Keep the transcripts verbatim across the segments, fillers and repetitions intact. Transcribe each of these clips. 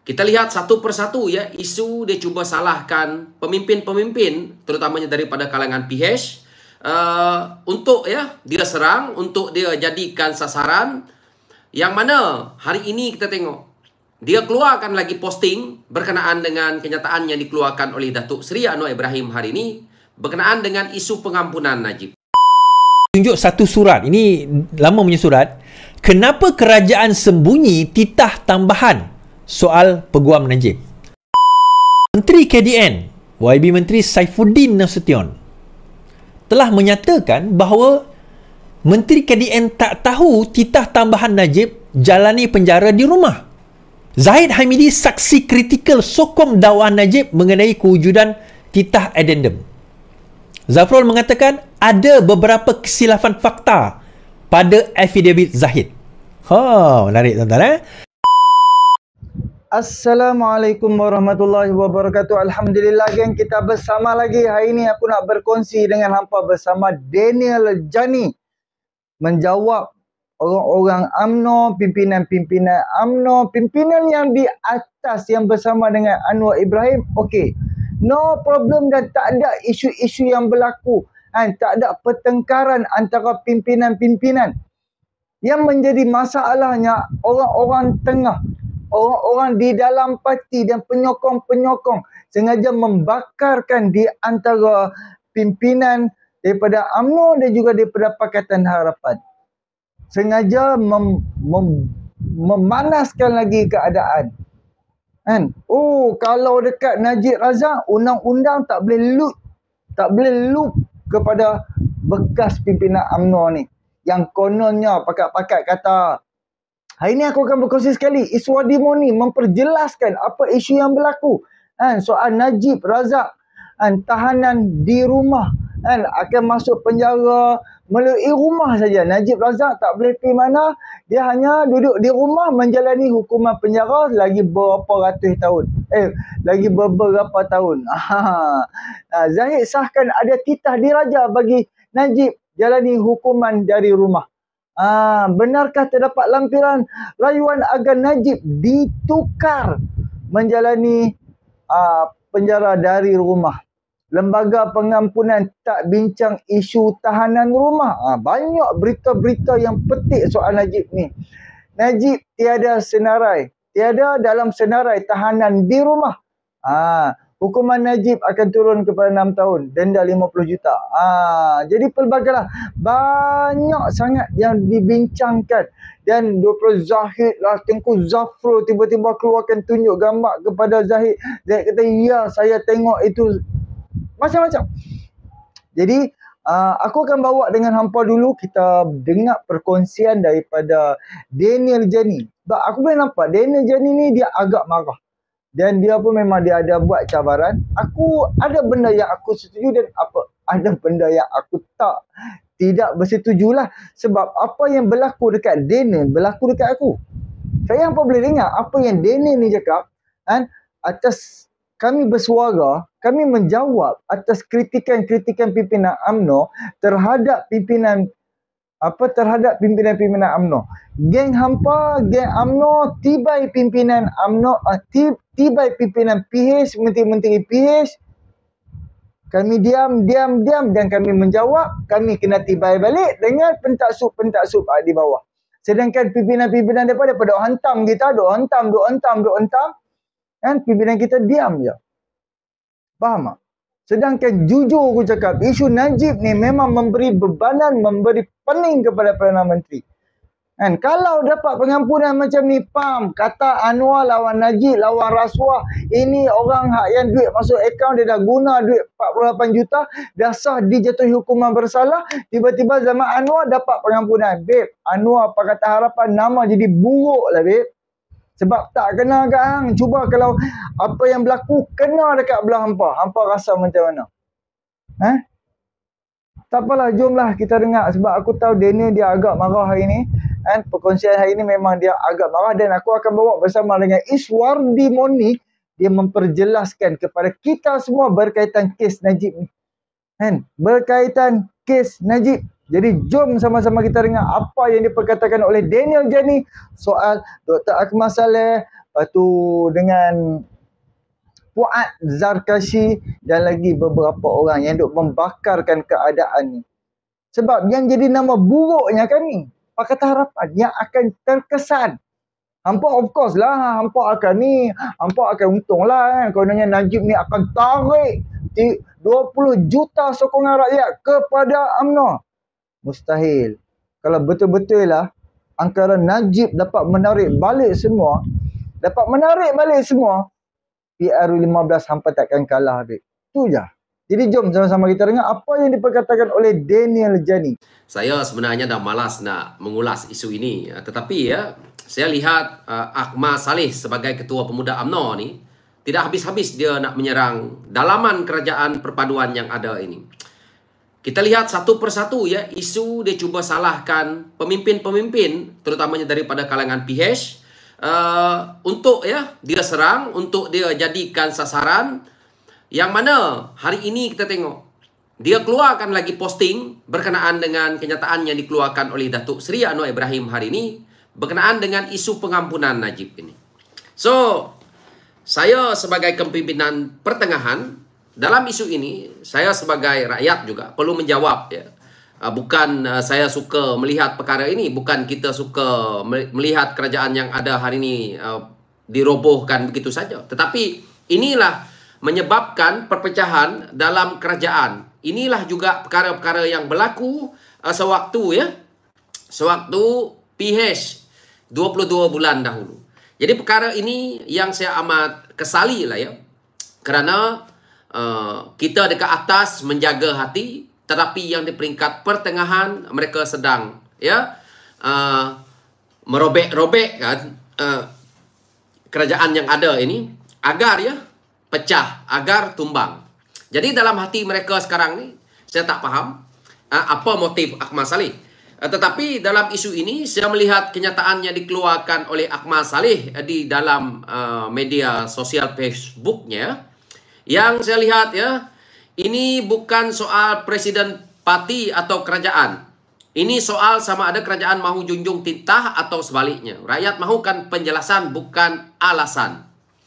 Kita lihat satu persatu ya, isu dia cuba salahkan pemimpin-pemimpin terutamanya daripada kalangan P H uh, untuk ya dia serang, untuk dia jadikan sasaran, yang mana hari ini kita tengok dia keluarkan lagi posting berkenaan dengan kenyataan yang dikeluarkan oleh Datuk Seri Anwar Ibrahim hari ini berkenaan dengan isu pengampunan Najib. Tunjuk satu surat, ini lama punya surat. Kenapa kerajaan sembunyi titah tambahan soal peguam Najib? Menteri K D N, Y B Menteri Saifuddin Nasution telah menyatakan bahawa Menteri K D N tak tahu titah tambahan Najib jalani penjara di rumah. Zahid Hamidi saksi kritikal sokong dakwaan Najib mengenai kewujudan titah addendum. Zafrul mengatakan ada beberapa kesilafan fakta pada affidavit Zahid. Ha, menarik tuan-tuan eh. Assalamualaikum warahmatullahi wabarakatuh. Alhamdulillah geng, kita bersama lagi. Hari ini aku nak berkongsi dengan hampa bersama Daniel Jani menjawab orang-orang U M N O, pimpinan-pimpinan U M N O, pimpinan yang di atas yang bersama dengan Anwar Ibrahim. Okey, no problem dan tak ada isu-isu yang berlaku. Han, tak ada pertengkaran antara pimpinan-pimpinan. Yang menjadi masalahnya orang-orang tengah, orang-orang di dalam parti dan penyokong-penyokong sengaja membakarkan di antara pimpinan daripada U M N O dan juga daripada Pakatan Harapan. Sengaja mem, mem, memanaskan lagi keadaan. Kan? Oh, kalau dekat Najib Razak, undang-undang tak boleh loop, tak boleh loop kepada bekas pimpinan U M N O ni. Yang kononnya pakat-pakat kata, hari ini aku akan berkongsi sekali. Iswadi Moni memperjelaskan apa isu yang berlaku. Kan? Soal Najib Razak, kan? Tahanan di rumah, kan? Akan masuk penjara melalui rumah saja. Najib Razak tak boleh pergi mana. Dia hanya duduk di rumah menjalani hukuman penjara lagi berapa ratus tahun. Eh, lagi beberapa tahun. Nah, Zahid sahkan ada titah diraja bagi Najib jalani hukuman dari rumah. Ah, benarkah terdapat lampiran rayuan agar Najib ditukar menjalani ah, penjara dari rumah? Lembaga pengampunan tak bincang isu tahanan rumah. Ah, banyak berita-berita yang petik soal Najib ni. Najib tiada senarai. Tiada dalam senarai tahanan di rumah. Ah, hukuman Najib akan turun kepada enam tahun. Denda lima puluh juta. Ah, jadi pelbagailah. Banyak sangat yang dibincangkan. Dan Doktor Zahid lah, Tengku Zafrul tiba-tiba keluarkan tunjuk gambar kepada Zahid. Zahid kata, ya saya tengok itu. Macam-macam. Jadi, uh, aku akan bawa dengan hampa dulu. Kita dengar perkongsian daripada Daniel Jani. Sebab aku boleh nampak Daniel Jani ni dia agak marah. Dan dia pun memang dia ada buat cabaran. Aku ada benda yang aku setuju dan apa ada benda yang aku tak tidak bersetujulah. Sebab apa yang berlaku dekat Daniel berlaku dekat aku. Saya hampa boleh dengar apa yang Daniel ni cakap, kan, atas kami bersuara, kami menjawab atas kritikan-kritikan pimpinan U M N O terhadap pimpinan apa terhadap pimpinan-pimpinan U M N O. Geng hampa, geng U M N O, tibai pimpinan U M N O, uh, tibai pimpinan P H, menteri-menteri P H. Kami diam, diam, diam dan kami menjawab, kami kena tibai balik dengan pentaksub-pentaksub di bawah. Sedangkan pimpinan-pimpinan daripada dok hantam kita, dok hantam, dok hantam, dok hantam. Kan pimpinan kita diam je. Faham tak? Sedangkan jujur aku cakap, isu Najib ni memang memberi bebanan, memberi pening kepada Perdana Menteri. Kan? Kalau dapat pengampunan macam ni, pam, kata Anwar lawan Najib, lawan rasuah, ini orang hak yang duit masuk akaun, dia dah guna duit empat puluh lapan juta, dah sah dijatuhi hukuman bersalah, tiba-tiba zaman Anwar dapat pengampunan. Babe, Anwar Pakatan Harapan nama jadi buruk lah, babe. Sebab tak kena kat hang. Cuba kalau apa yang berlaku kena dekat belah hampa. Hampa rasa macam mana? Eh? Tak apalah, jomlah kita dengar. Sebab aku tahu Daniel dia agak marah hari ni. Eh? Perkongsian hari ni memang dia agak marah. Dan aku akan bawa bersama dengan Iswardi Moni. Dia memperjelaskan kepada kita semua berkaitan kes Najib ni. Eh? Berkaitan kes Najib. Jadi jom sama-sama kita dengar apa yang diperkatakan oleh Daniel Jani soal Doktor Akmal Saleh, lepas tu dengan Fuad Zarkashi dan lagi beberapa orang yang duk membakarkan keadaan ni. Sebab yang jadi nama buruknya kan ni, Pakatan Harapan yang akan terkesan. Hampa of course lah, hampa akan ni, hampa akan untung lah kan. Kononnya Najib ni akan tarik dua puluh juta sokongan rakyat kepada UMNO. Mustahil. Kalau betul-betul lah angkara Najib dapat menarik balik semua, dapat menarik balik semua, P R U lima belas hampa takkan kalah, Habib. Tu je. Jadi jom sama-sama kita dengar apa yang diperkatakan oleh Daniel Jani. Saya sebenarnya dah malas nak mengulas isu ini, tetapi ya saya lihat uh, Ahmad Saleh sebagai Ketua Pemuda UMNO ni tidak habis-habis dia nak menyerang dalaman kerajaan perpaduan yang ada ini. Kita lihat satu persatu ya, isu dia cuba salahkan pemimpin-pemimpin terutamanya daripada kalangan P H uh, untuk ya dia serang, untuk dia jadikan sasaran, yang mana hari ini kita tengok dia keluarkan lagi posting berkenaan dengan kenyataan yang dikeluarkan oleh Datuk Seri Anwar Ibrahim hari ini berkenaan dengan isu pengampunan Najib ini. So, saya sebagai kepimpinan pertengahan dalam isu ini, saya sebagai rakyat juga perlu menjawab ya. Bukan saya suka melihat perkara ini, bukan kita suka melihat kerajaan yang ada hari ini uh, dirobohkan begitu saja. Tetapi inilah menyebabkan perpecahan dalam kerajaan. Inilah juga perkara-perkara yang berlaku uh, sewaktu ya. Sewaktu P H dua puluh dua bulan dahulu. Jadi perkara ini yang saya amat kesali lah ya. Kerana uh, kita dekat atas menjaga hati, tetapi yang di peringkat pertengahan mereka sedang ya uh, merobek-robek kan uh, kerajaan yang ada ini agar ya pecah, agar tumbang. Jadi dalam hati mereka sekarang ni saya tak faham uh, apa motif Ahmad Saleh. Uh, tetapi dalam isu ini saya melihat kenyataan yang dikeluarkan oleh Ahmad Saleh di dalam uh, media sosial Facebooknya, yang saya lihat ya, ini bukan soal presiden parti atau kerajaan. Ini soal sama ada kerajaan mahu junjung titah atau sebaliknya. Rakyat mahukan penjelasan, bukan alasan.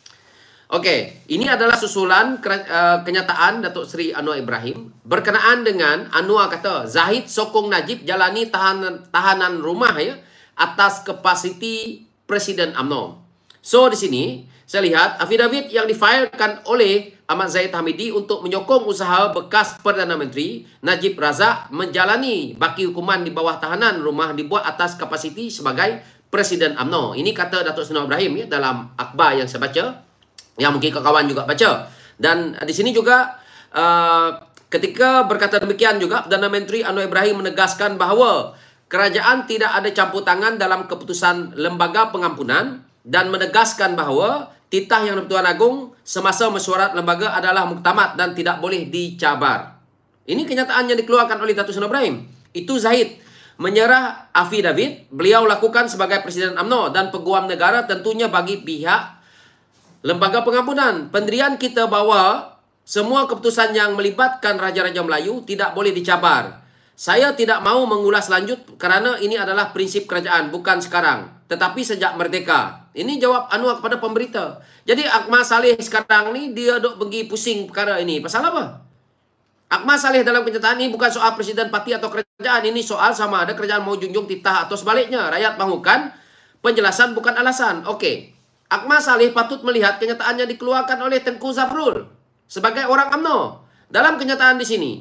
Okey, ini adalah susulan uh, kenyataan Datuk Seri Anwar Ibrahim berkenaan dengan Anwar kata Zahid sokong Najib jalani tahanan, tahanan rumah ya atas kapasiti Presiden UMNO. So di sini saya lihat afidavit yang difailkan oleh Ahmad Zahid Hamidi untuk menyokong usaha bekas Perdana Menteri Najib Razak menjalani baki hukuman di bawah tahanan rumah dibuat atas kapasiti sebagai Presiden UMNO. Ini kata Datuk Seri Anwar Ibrahim ya dalam akhbar yang saya baca, yang mungkin kawan-kawan juga baca. Dan di sini juga uh, ketika berkata demikian juga Perdana Menteri Anwar Ibrahim menegaskan bahawa kerajaan tidak ada campur tangan dalam keputusan lembaga pengampunan dan menegaskan bahawa titah Yang di-Pertuan Agong semasa mesyuarat lembaga adalah muktamad dan tidak boleh dicabar. Ini kenyataan yang dikeluarkan oleh Datuk Seri Anwar Ibrahim. Itu Zahid menyerah afidavit beliau lakukan sebagai Presiden UMNO dan peguam negara tentunya bagi pihak lembaga pengampunan. Pendirian kita bahawa semua keputusan yang melibatkan Raja-Raja Melayu tidak boleh dicabar. Saya tidak mahu mengulas lanjut kerana ini adalah prinsip kerajaan, bukan sekarang, tetapi sejak merdeka. Ini jawab Anwar kepada pemberita. Jadi Ahmad Saleh sekarang ni dia duk pergi pusing perkara ini. Pasal apa? Ahmad Saleh dalam kenyataan ini bukan soal presiden parti atau kerajaan. Ini soal sama ada kerajaan mau junjung titah atau sebaliknya. Rakyat mahukan penjelasan, bukan alasan. Okey. Ahmad Saleh patut melihat kenyataan yang dikeluarkan oleh Tengku Zabrul sebagai orang UMNO. Dalam kenyataan di sini,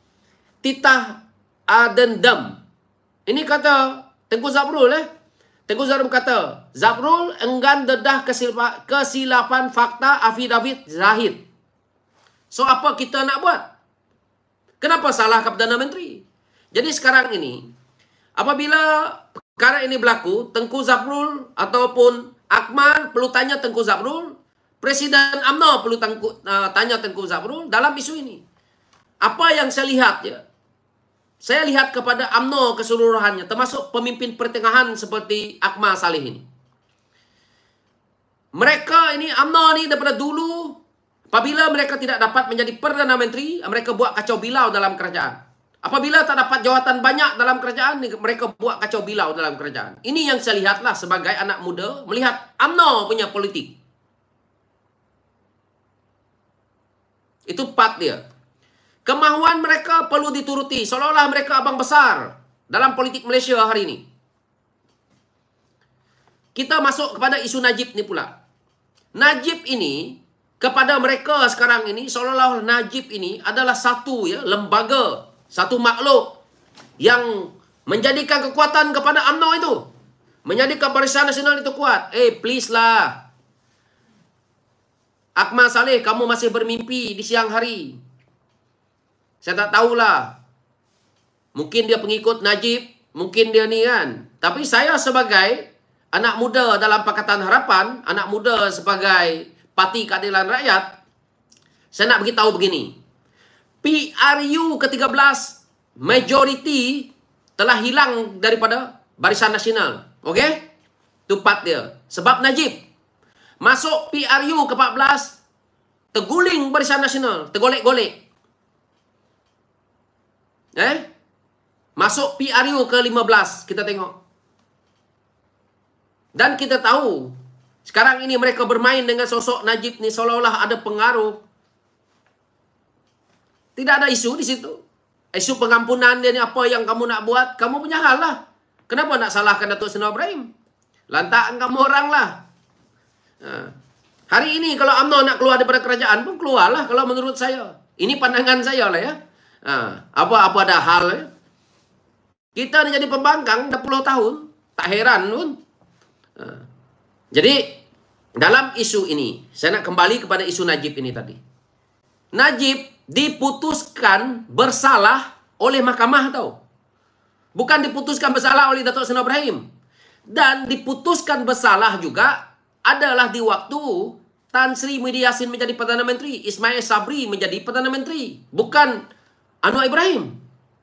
titah adendam. Ini kata Tengku Zabrul eh. Tengku Zabrul kata, Zabrul enggan dedah kesilpa, kesilapan fakta afidavit Zahid. So apa kita nak buat? Kenapa salah ke Perdana Menteri? Jadi sekarang ini, apabila perkara ini berlaku, Tengku Zabrul ataupun Akmal perlu tanya Tengku Zabrul, Presiden UMNO perlu tengku, uh, tanya Tengku Zabrul dalam isu ini. Apa yang saya lihat ya, saya lihat kepada UMNO keseluruhannya, termasuk pemimpin pertengahan seperti Ahmad Saleh ini. Mereka ini, UMNO ini daripada dulu, apabila mereka tidak dapat menjadi Perdana Menteri, mereka buat kacau bilau dalam kerajaan. Apabila tak dapat jawatan banyak dalam kerajaan, mereka buat kacau bilau dalam kerajaan. Ini yang saya lihatlah sebagai anak muda, melihat U M N O punya politik. Itu part dia. Kemahuan mereka perlu dituruti, seolah-olah mereka abang besar dalam politik Malaysia hari ini. Kita masuk kepada isu Najib ni pula. Najib ini, kepada mereka sekarang ini, seolah-olah Najib ini adalah satu ya lembaga, satu makhluk yang menjadikan kekuatan kepada U M N O itu. Menjadikan Barisan Nasional itu kuat. Eh, please lah. Akmal Saleh, kamu masih bermimpi di siang hari. Saya tak tahulah. Mungkin dia pengikut Najib, mungkin dia ni kan. Tapi saya sebagai anak muda dalam Pakatan Harapan, anak muda sebagai Parti Keadilan Rakyat, saya nak beritahu begini. P R U ke tiga belas, majoriti telah hilang daripada Barisan Nasional. Okey? Itu part dia. Sebab Najib. Masuk P R U ke empat belas, terguling Barisan Nasional, tergolek-golek. Eh? Masuk P R U ke lima belas, kita tengok. Dan kita tahu, sekarang ini mereka bermain dengan sosok Najib ni seolah-olah ada pengaruh. Tidak ada isu di situ. Isu pengampunan dia ni, apa yang kamu nak buat, kamu punya hal lah. Kenapa nak salahkan Datuk Seri Anwar Ibrahim? Lantak kamu orang lah. Ha. Hari ini kalau U M N O nak keluar daripada kerajaan pun keluarlah kalau menurut saya. Ini pandangan saya lah ya. Apa-apa ha. ada hal ya. Kita ni jadi pembangkang dah puluh tahun. Tak heran pun. Ha. Jadi dalam isu ini, saya nak kembali kepada isu Najib ini tadi. Najib diputuskan bersalah oleh mahkamah tau. Bukan diputuskan bersalah oleh Datuk Seri Anwar Ibrahim. Dan diputuskan bersalah juga adalah di waktu Tan Sri Muhyiddin Yassin menjadi Perdana Menteri, Ismail Sabri menjadi Perdana Menteri, bukan Anwar Ibrahim.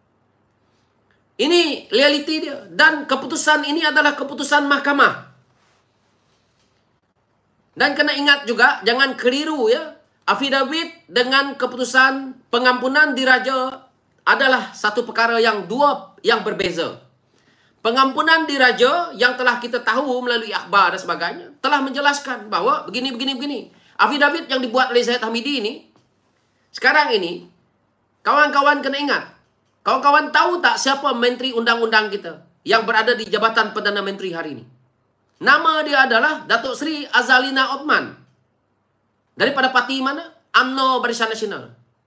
Ini realiti dia. Dan keputusan ini adalah keputusan mahkamah. Dan kena ingat juga, jangan keliru ya, afidavit dengan keputusan pengampunan diraja adalah satu perkara yang dua yang berbeza. Pengampunan diraja yang telah kita tahu melalui akhbar dan sebagainya telah menjelaskan bahawa begini, begini, begini. Afidavit yang dibuat oleh Zahid Hamidi ini, sekarang ini, kawan-kawan kena ingat. Kawan-kawan tahu tak siapa Menteri Undang-Undang kita yang berada di Jabatan Perdana Menteri hari ini? Nama dia adalah Datuk Seri Azalina Othman. Daripada parti mana? U M N O Barisan Nasional.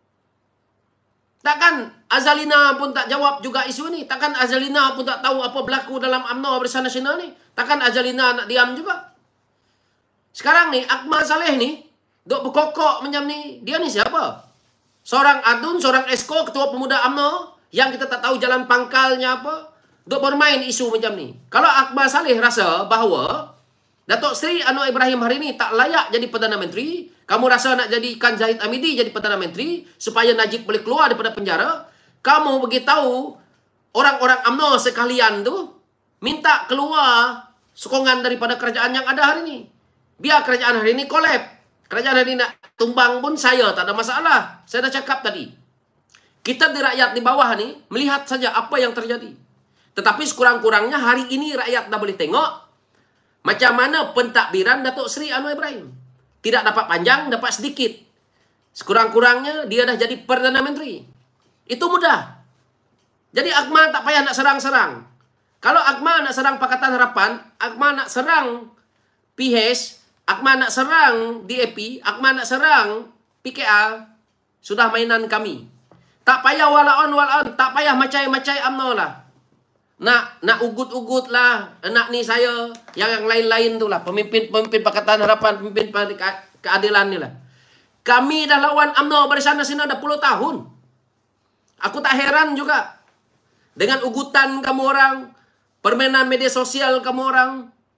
Takkan Azalina pun tak jawab juga isu ni? Takkan Azalina pun tak tahu apa berlaku dalam U M N O Barisan Nasional ni? Takkan Azalina nak diam juga? Sekarang ni, Akmal Saleh ni, duk berkokok macam ni. Dia ni siapa? Seorang adun, seorang esko, ketua pemuda U M N O, yang kita tak tahu jalan pangkalnya apa. Duk bermain isu macam ni. Kalau Akmal Saleh rasa bahawa Datuk Seri Anwar Ibrahim hari ini tak layak jadi Perdana Menteri, kamu rasa nak jadikan Zahid Hamidi jadi Perdana Menteri supaya Najib boleh keluar daripada penjara, kamu beritahu orang-orang U M N O sekalian tu minta keluar sokongan daripada kerajaan yang ada hari ini. Biar kerajaan hari ini kolap. Kerajaan hari ini nak tumbang pun saya tak ada masalah. Saya dah cakap tadi. Kita di rakyat di bawah ni melihat saja apa yang terjadi. Tetapi sekurang-kurangnya hari ini rakyat dah boleh tengok macam mana pentadbiran Datuk Seri Anwar Ibrahim. Tidak dapat panjang, dapat sedikit. Sekurang-kurangnya dia dah jadi Perdana Menteri. Itu mudah. Jadi Akmal tak payah nak serang-serang. Kalau Akmal nak serang Pakatan Harapan, Akmal nak serang P H, Akmal nak serang D A P, Akmal nak serang P K R, sudah mainan kami. Tak payah walaon-walaon, tak payah macai-macai U M N O lah. Nak nak ugut-ugut lah, nak ni saya, yang yang lain-lain tu lah, pemimpin-pemimpin Pakatan Harapan, pemimpin keadilan ni lah. Kami dah lawan U M N O Barisan Nasional dah puluh tahun. Aku tak heran juga dengan ugutan kamu orang, permainan media sosial kamu orang.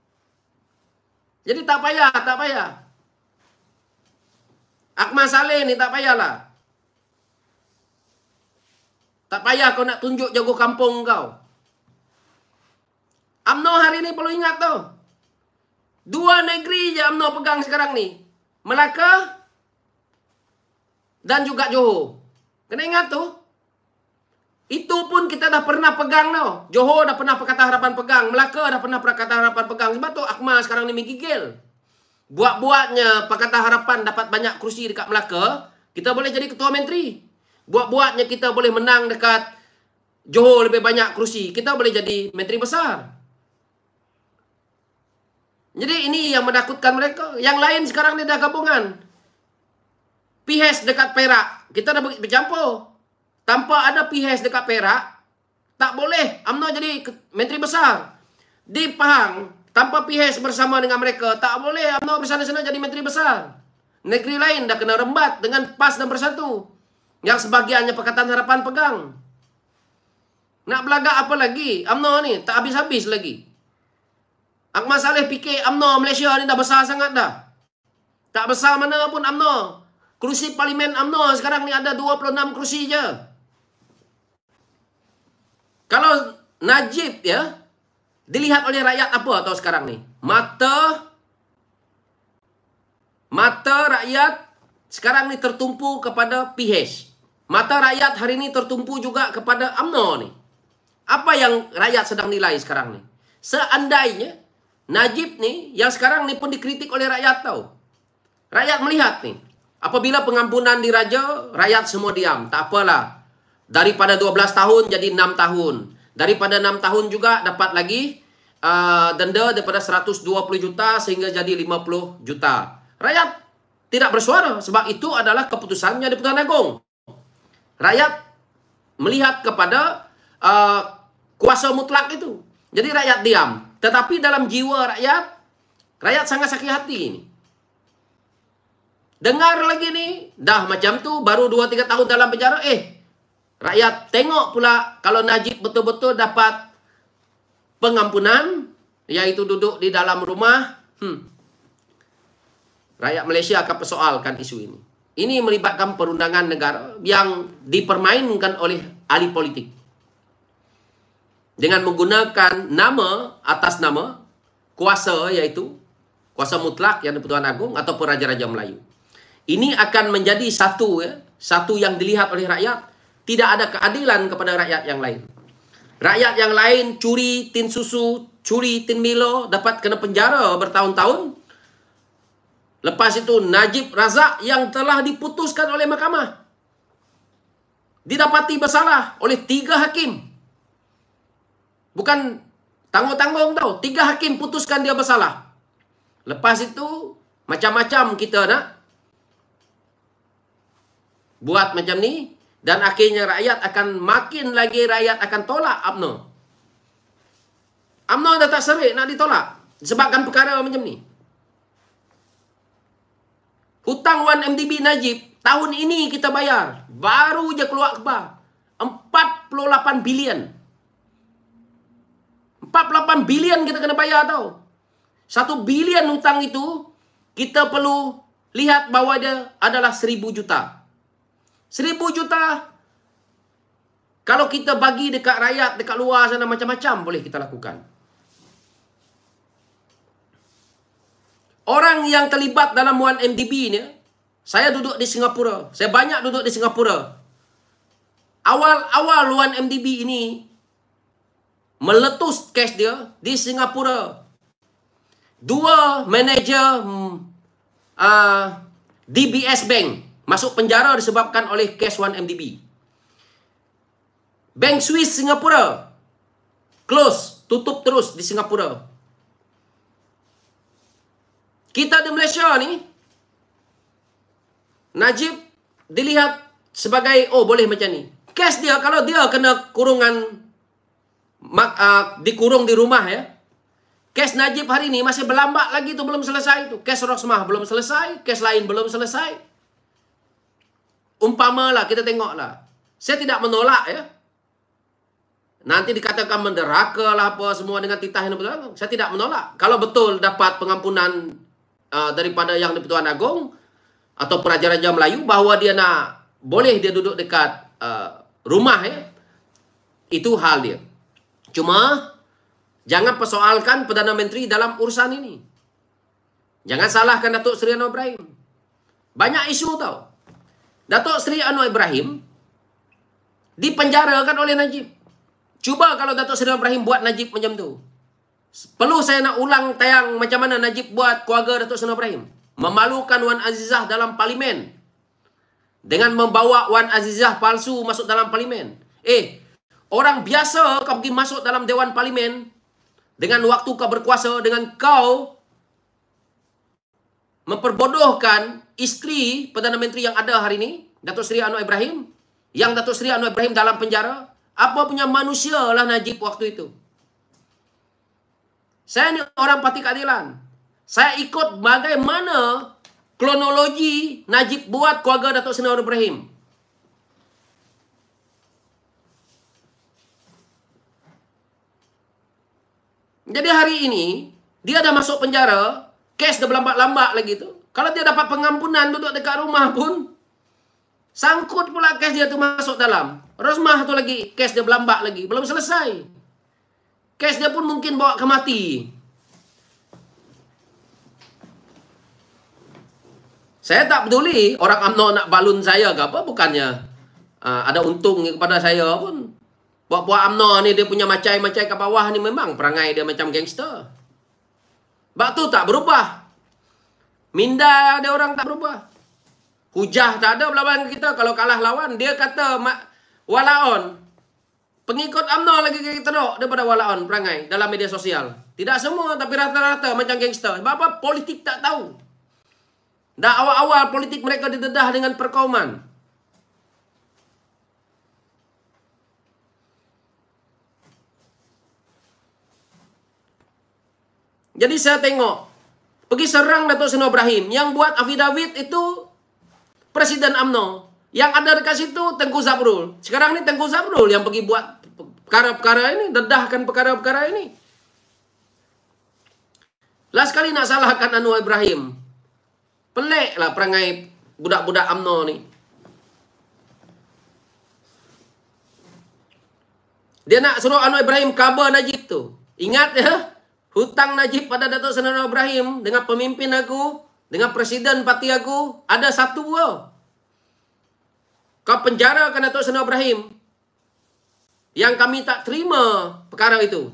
Jadi tak payah, tak payah. Akmal Saleh ni tak payahlah. Tak payah kau nak tunjuk jago kampung kau. U M N O hari ni perlu ingat tu. Dua negeri je U M N O pegang sekarang ni. Melaka dan juga Johor. Kena ingat tu. Itu pun kita dah pernah pegang tau. Johor dah pernah Pakatan Harapan pegang. Melaka dah pernah Pakatan Harapan pegang. Sebab tu Akmal sekarang ni menggigil. Buat-buatnya Pakatan Harapan dapat banyak kerusi dekat Melaka, kita boleh jadi ketua menteri. Buat-buatnya kita boleh menang dekat Johor lebih banyak kerusi, kita boleh jadi menteri besar. Jadi ini yang menakutkan mereka. Yang lain sekarang ni dah gabungan. P H dekat Perak, kita dah bercampur. Tanpa ada P H dekat Perak, tak boleh U M N O jadi menteri besar. Di Pahang, tanpa P H bersama dengan mereka, tak boleh U M N O bersama-sama jadi menteri besar. Negeri lain dah kena rembat dengan P A S dan Bersatu, yang sebahagiannya Pakatan Harapan pegang. Nak belagak apa lagi? U M N O ni tak habis-habis lagi. Ahmad Saleh fikir U M N O Malaysia ni dah besar sangat dah. Tak besar mana pun U M N O. Kerusi Parlimen U M N O sekarang ni ada dua puluh enam kerusi je. Kalau Najib ya, dilihat oleh rakyat apa atau sekarang ni? Mata Mata rakyat sekarang ni tertumpu kepada P H. Mata rakyat hari ni tertumpu juga kepada U M N O ni. Apa yang rakyat sedang nilai sekarang ni? Seandainya Najib ni, yang sekarang ni pun dikritik oleh rakyat tau. Rakyat melihat ni, apabila pengampunan diraja, rakyat semua diam. Tak apalah. Daripada dua belas tahun jadi enam tahun. Daripada enam tahun juga dapat lagi uh, denda daripada seratus dua puluh juta sehingga jadi lima puluh juta. Rakyat tidak bersuara sebab itu adalah keputusannya Di-Pertuan Agong. Rakyat melihat kepada uh, kuasa mutlak itu. Jadi rakyat diam. Tetapi dalam jiwa rakyat, rakyat sangat sakit hati ini. Dengar lagi ni, dah macam tu, baru dua tiga tahun dalam penjara, eh, rakyat tengok pula kalau Najib betul-betul dapat pengampunan, iaitu duduk di dalam rumah, hmm, rakyat Malaysia akan persoalkan isu ini. Ini melibatkan perundangan negara yang dipermainkan oleh ahli politik. Dengan menggunakan nama, atas nama, kuasa iaitu kuasa mutlak yang Di-Pertuan Agong ataupun Raja-Raja Melayu. Ini akan menjadi satu ya, satu yang dilihat oleh rakyat. Tidak ada keadilan kepada rakyat yang lain. Rakyat yang lain curi tin susu, curi tin Milo, dapat kena penjara bertahun-tahun. Lepas itu Najib Razak yang telah diputuskan oleh mahkamah, didapati bersalah oleh tiga hakim. Bukan tanggung-tanggung tau. Tiga hakim putuskan dia bersalah. Lepas itu macam-macam kita nak buat macam ni. Dan akhirnya rakyat akan makin lagi rakyat akan tolak U M N O. U M N O dah tak serik nak ditolak disebabkan perkara macam ni. Hutang satu M D B Najib tahun ini kita bayar, baru je keluar khabar, empat puluh lapan bilion. empat puluh lapan bilion kita kena bayar tau. satu bilion hutang itu kita perlu lihat bahawa dia adalah seribu juta. Seribu juta, kalau kita bagi dekat rakyat, dekat luar sana macam-macam boleh kita lakukan. Orang yang terlibat dalam satu M D B ni, saya duduk di Singapura. Saya banyak duduk di Singapura. Awal-awal satu M D B ini meletus cash dia di Singapura. Dua manager uh, D B S Bank masuk penjara disebabkan oleh kes satu M D B. Bank Swiss Singapura close, tutup terus di Singapura. Kita di Malaysia ni, Najib dilihat sebagai, oh boleh macam ni. Kes dia, kalau dia kena kurungan, uh, dikurung di rumah ya. Kes Najib hari ni masih berlambat lagi tu, belum selesai tu. Kes Rosmah belum selesai, kes lain belum selesai. Umpamalah, kita tengoklah. Saya tidak menolak ya. Nanti dikatakan menderaka lah apa semua dengan titah yang betul. Saya tidak menolak. Kalau betul dapat pengampunan uh, daripada yang Di-Pertuan Agong atau Raja-Raja Melayu bahawa dia nak boleh dia duduk dekat uh, rumah ya. Itu hal dia. Cuma jangan persoalkan Perdana Menteri dalam urusan ini. Jangan salahkan Datuk Seri Anwar Ibrahim. Banyak isu tau. Datuk Seri Anwar Ibrahim dipenjarakan oleh Najib. Cuba kalau Datuk Seri Ibrahim buat Najib macam tu. Perlu saya nak ulang tayang macam mana Najib buat keluarga Datuk Seri Ibrahim. Memalukan Wan Azizah dalam parlimen. Dengan membawa Wan Azizah palsu masuk dalam parlimen. Eh, orang biasa kau pergi masuk dalam Dewan Parlimen dengan waktu kau berkuasa, dengan kau memperbodohkan isteri Perdana Menteri yang ada hari ini, Datuk Seri Anwar Ibrahim, yang Datuk Seri Anwar Ibrahim dalam penjara. Apa punya manusia lah Najib waktu itu. Saya ni orang parti keadilan. Saya ikut bagaimana kronologi Najib buat keluarga Datuk Seri Anwar Ibrahim. Jadi hari ini, dia dah masuk penjara, kes dah berlambat-lambat lagi tu. Kalau dia dapat pengampunan duduk dekat rumah pun, sangkut pula kes dia tu masuk dalam. Rosmah tu lagi, kes dia berlambat lagi. Belum selesai. Kes dia pun mungkin bawa ke mati. Saya tak peduli orang UMNO nak balun saya ke apa. Bukannya uh, ada untung kepada saya pun. Buat-buat UMNO ni dia punya macai-macai ke bawah ni memang perangai dia macam gangster. Sebab tu tak berubah. Minda dia orang tak berubah. Hujah tak ada berlawan kita. Kalau kalah lawan, dia kata walaon. Pengikut UMNO lagi teruk daripada walaon perangai dalam media sosial. Tidak semua, tapi rata-rata macam gangster. Sebab apa? Politik tak tahu. Dah awal-awal politik mereka didedah dengan perkauman. Jadi saya tengok, pergi serang Datuk Seri Ibrahim. Yang buat affidavit itu Presiden UMNO. Yang ada dekat situ Tengku Zabrul. Sekarang ni Tengku Zabrul yang pergi buat perkara-perkara ini, dedahkan perkara-perkara ini. Last kali nak salahkan Anwar Ibrahim. Pelik lah perangai budak-budak UMNO ni. Dia nak suruh Anwar Ibrahim cover Najib tu. Ingat ya, hutang Najib pada Datuk Seri Ibrahim dengan pemimpin aku, dengan presiden parti aku, ada satu ke. Kau penjarakan Datuk Seri Ibrahim. Yang kami tak terima perkara itu.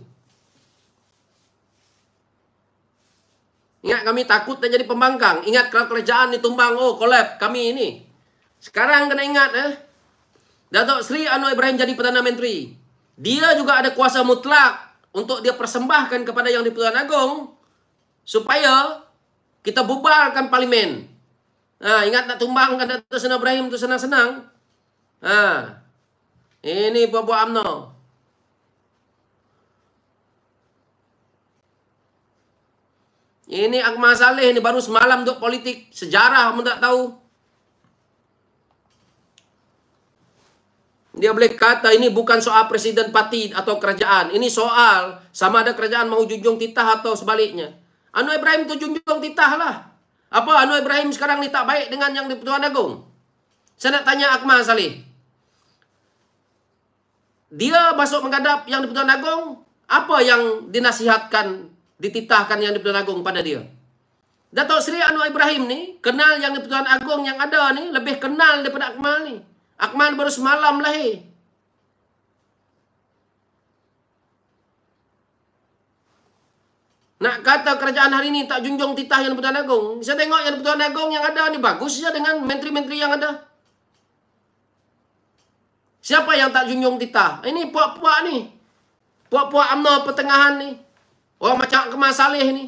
Ingat kami takut nak jadi pembangkang. Ingat kalau kerajaan ni tumbang, oh kolap kami ini. Sekarang kena ingat eh. Datuk Seri Anwar Ibrahim jadi Perdana Menteri. Dia juga ada kuasa mutlak untuk dia persembahkan kepada Yang di-Pertuan Agong supaya kita bubarkan parlimen. Ha, ingat nak tumbangkan Datuk Seri Ibrahim tu senang-senang. Ha. Ini buat-buat UMNO. Ini Akmal Saleh ni baru semalam duk politik. Sejarah pun tak tahu. Dia boleh kata ini bukan soal presiden parti atau kerajaan. Ini soal sama ada kerajaan mahu junjung titah atau sebaliknya. Anwar Ibrahim tu junjung titah lah. Apa Anwar Ibrahim sekarang ni tak baik dengan Yang di-Pertuan Agong? Saya nak tanya Akmal Saleh. Dia masuk menghadap Yang di-Pertuan Agong, apa yang dinasihatkan, dititahkan Yang di-Pertuan Agong pada dia? Datuk Seri Anwar Ibrahim ni kenal Yang di-Pertuan Agong yang ada ni, lebih kenal daripada Akmal ni. Akmal baru semalam lahir. Nak kata kerajaan hari ini tak junjung titah Yang di-Pertuan Agong. Saya tengok Yang di-Pertuan Agong yang ada ni bagus saja dengan menteri-menteri yang ada. Siapa yang tak junjung titah? Ini puak-puak ni. Puak-puak UMNO pertengahan ni. Orang macam Akmal Saleh ni.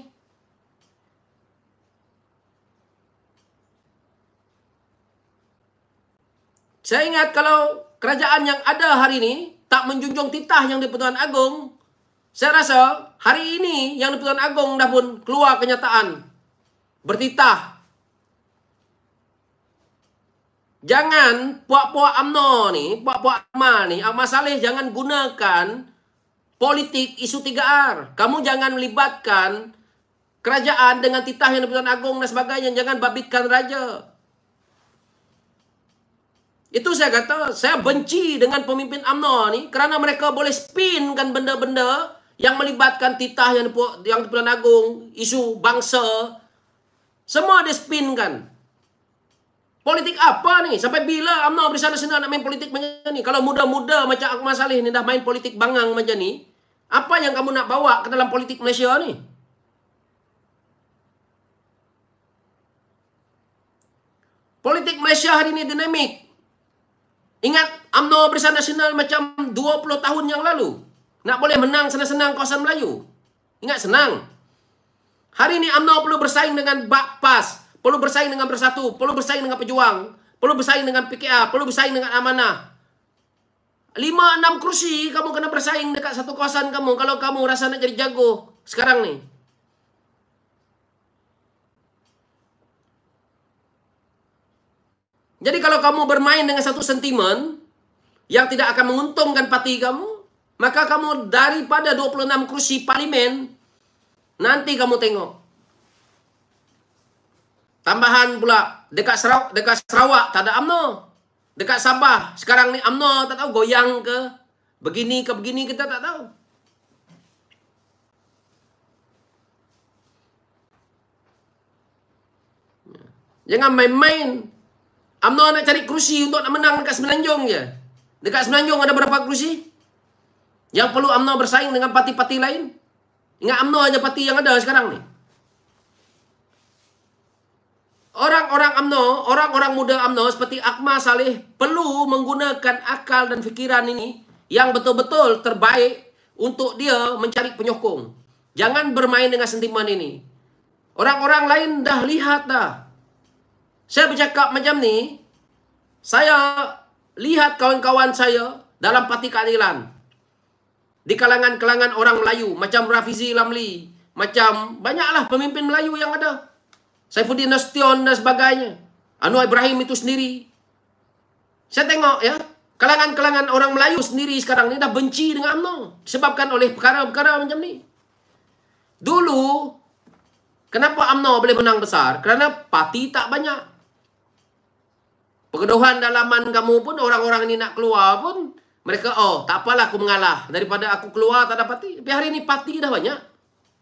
Saya ingat kalau kerajaan yang ada hari ini tak menjunjung titah Yang di-Pertuan Agong, saya rasa hari ini Yang di-Pertuan Agong dah pun keluar kenyataan bertitah. Jangan puak-puak UMNO ni, puak-puak Akmal ni, Akmal Saleh jangan gunakan politik isu tiga R. Kamu jangan melibatkan kerajaan dengan titah Yang di-Pertuan Agong dan sebagainya. Jangan babitkan raja. Itu saya kata, saya benci dengan pemimpin UMNO ni kerana mereka boleh spinkan benda-benda yang melibatkan titah Yang di-Pertuan Agong, isu bangsa. Semua dia spinkan. Politik apa nih? Sampai bila UMNO Barisan Nasional nak main politik macam ni? Kalau muda-muda macam Akmal Saleh ni dah main politik bangang macam ni, apa yang kamu nak bawa ke dalam politik Malaysia ni? Politik Malaysia hari ni dinamik. Ingat UMNO Barisan Nasional macam dua puluh tahun yang lalu. Nak boleh menang senang-senang kawasan Melayu. Ingat senang. Hari ni UMNO perlu bersaing dengan Bak PAS. Perlu bersaing dengan Bersatu, perlu bersaing dengan Pejuang, perlu bersaing dengan P K R, perlu bersaing dengan Amanah. Lima enam kursi kamu kena bersaing dekat satu kawasan kamu kalau kamu rasa nak jadi jago sekarang ni. Jadi kalau kamu bermain dengan satu sentimen yang tidak akan menguntungkan parti kamu, maka kamu daripada dua puluh enam kursi parlimen, nanti kamu tengok. Tambahan pula, dekat Sarawak, dekat Sarawak tak ada UMNO. Dekat Sabah, sekarang ni UMNO tak tahu goyang ke, begini ke begini kita tak tahu. Jangan main-main. UMNO nak cari kerusi untuk nak menang dekat Semenanjung je. Dekat Semenanjung ada berapa kerusi? Yang perlu UMNO bersaing dengan parti-parti lain? Ingat UMNO aja parti yang ada sekarang ni. Orang-orang UMNO, orang-orang muda UMNO seperti Akmal Saleh perlu menggunakan akal dan fikiran ini yang betul-betul terbaik untuk dia mencari penyokong. Jangan bermain dengan sentimen ini. Orang-orang lain dah lihat dah. Saya bercakap macam ni, saya lihat kawan-kawan saya dalam Parti Keadilan. Di kalangan-kalangan orang Melayu, macam Rafizi Lamli, macam banyaklah pemimpin Melayu yang ada. Saifuddin Nasution dan sebagainya. Anwar Ibrahim itu sendiri. Saya tengok ya, kalangan-kalangan orang Melayu sendiri sekarang ni dah benci dengan UMNO. Disebabkan oleh perkara-perkara macam ni. Dulu, kenapa UMNO boleh menang besar? Kerana parti tak banyak. Pergeduhan dalaman kamu pun, orang-orang ini nak keluar pun, mereka, oh tak apalah aku mengalah. Daripada aku keluar tak ada parti. Tapi hari ini parti dah banyak.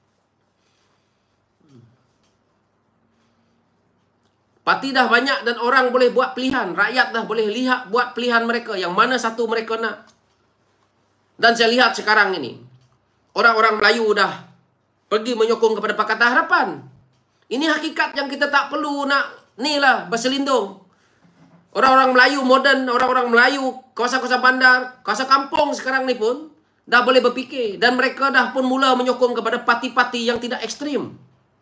Parti dah banyak dan orang boleh buat pilihan. Rakyat dah boleh lihat buat pilihan mereka. Yang mana satu mereka nak. Dan saya lihat sekarang ini. Orang-orang Melayu dah pergi menyokong kepada Pakatan Harapan. Ini hakikat yang kita tak perlu nak ni lah berselindung. Orang-orang Melayu moden, orang-orang Melayu kawasan-kawasan bandar, kawasan kampung sekarang ni pun dah boleh berfikir. Dan mereka dah pun mula menyokong kepada parti-parti yang tidak ekstrim.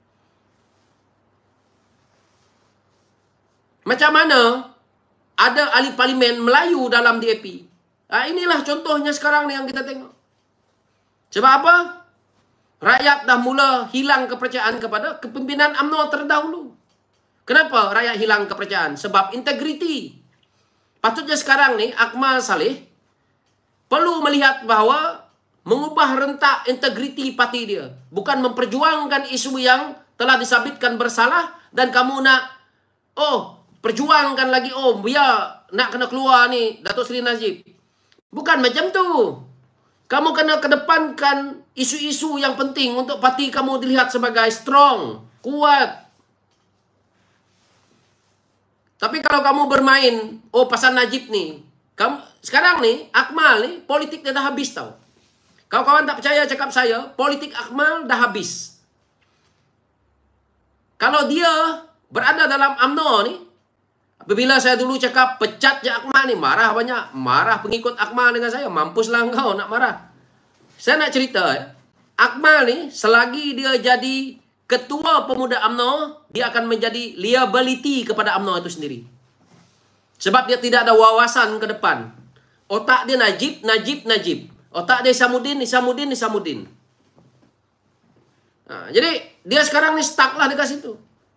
Macam mana ada ahli parlimen Melayu dalam D A P? Ha, inilah contohnya sekarang ni yang kita tengok. Sebab apa? Rakyat dah mula hilang kepercayaan kepada kepimpinan UMNO terdahulu. Kenapa rakyat hilang kepercayaan? Sebab integriti. Patutnya sekarang ni Akmal Saleh perlu melihat bahawa mengubah rentak integriti parti dia. Bukan memperjuangkan isu yang telah disabitkan bersalah dan kamu nak, oh, perjuangkan lagi, oh biar nak kena keluar ni Datuk Seri Najib. Bukan macam tu. Kamu kena kedepankan isu-isu yang penting untuk parti kamu dilihat sebagai strong, kuat. Tapi kalau kamu bermain, oh pasal Najib ni, kamu, sekarang ni Akmal ni politik dia dah habis tau. Kalau kawan tak percaya cakap saya, politik Akmal dah habis. Kalau dia berada dalam UMNO ni, apabila saya dulu cakap pecat je Akmal ni, marah banyak. Marah pengikut Akmal dengan saya. Mampuslah engkau nak marah. Saya nak cerita, ya. Akmal ni selagi dia jadi ketua pemuda UMNO, dia akan menjadi liability kepada UMNO itu sendiri. Sebab dia tidak ada wawasan ke depan. Otak dia Najib, Najib, Najib. Otak dia Isamuddin, Isamuddin, Isamuddin. Nah, jadi dia sekarang ni stuck lah dekat situ.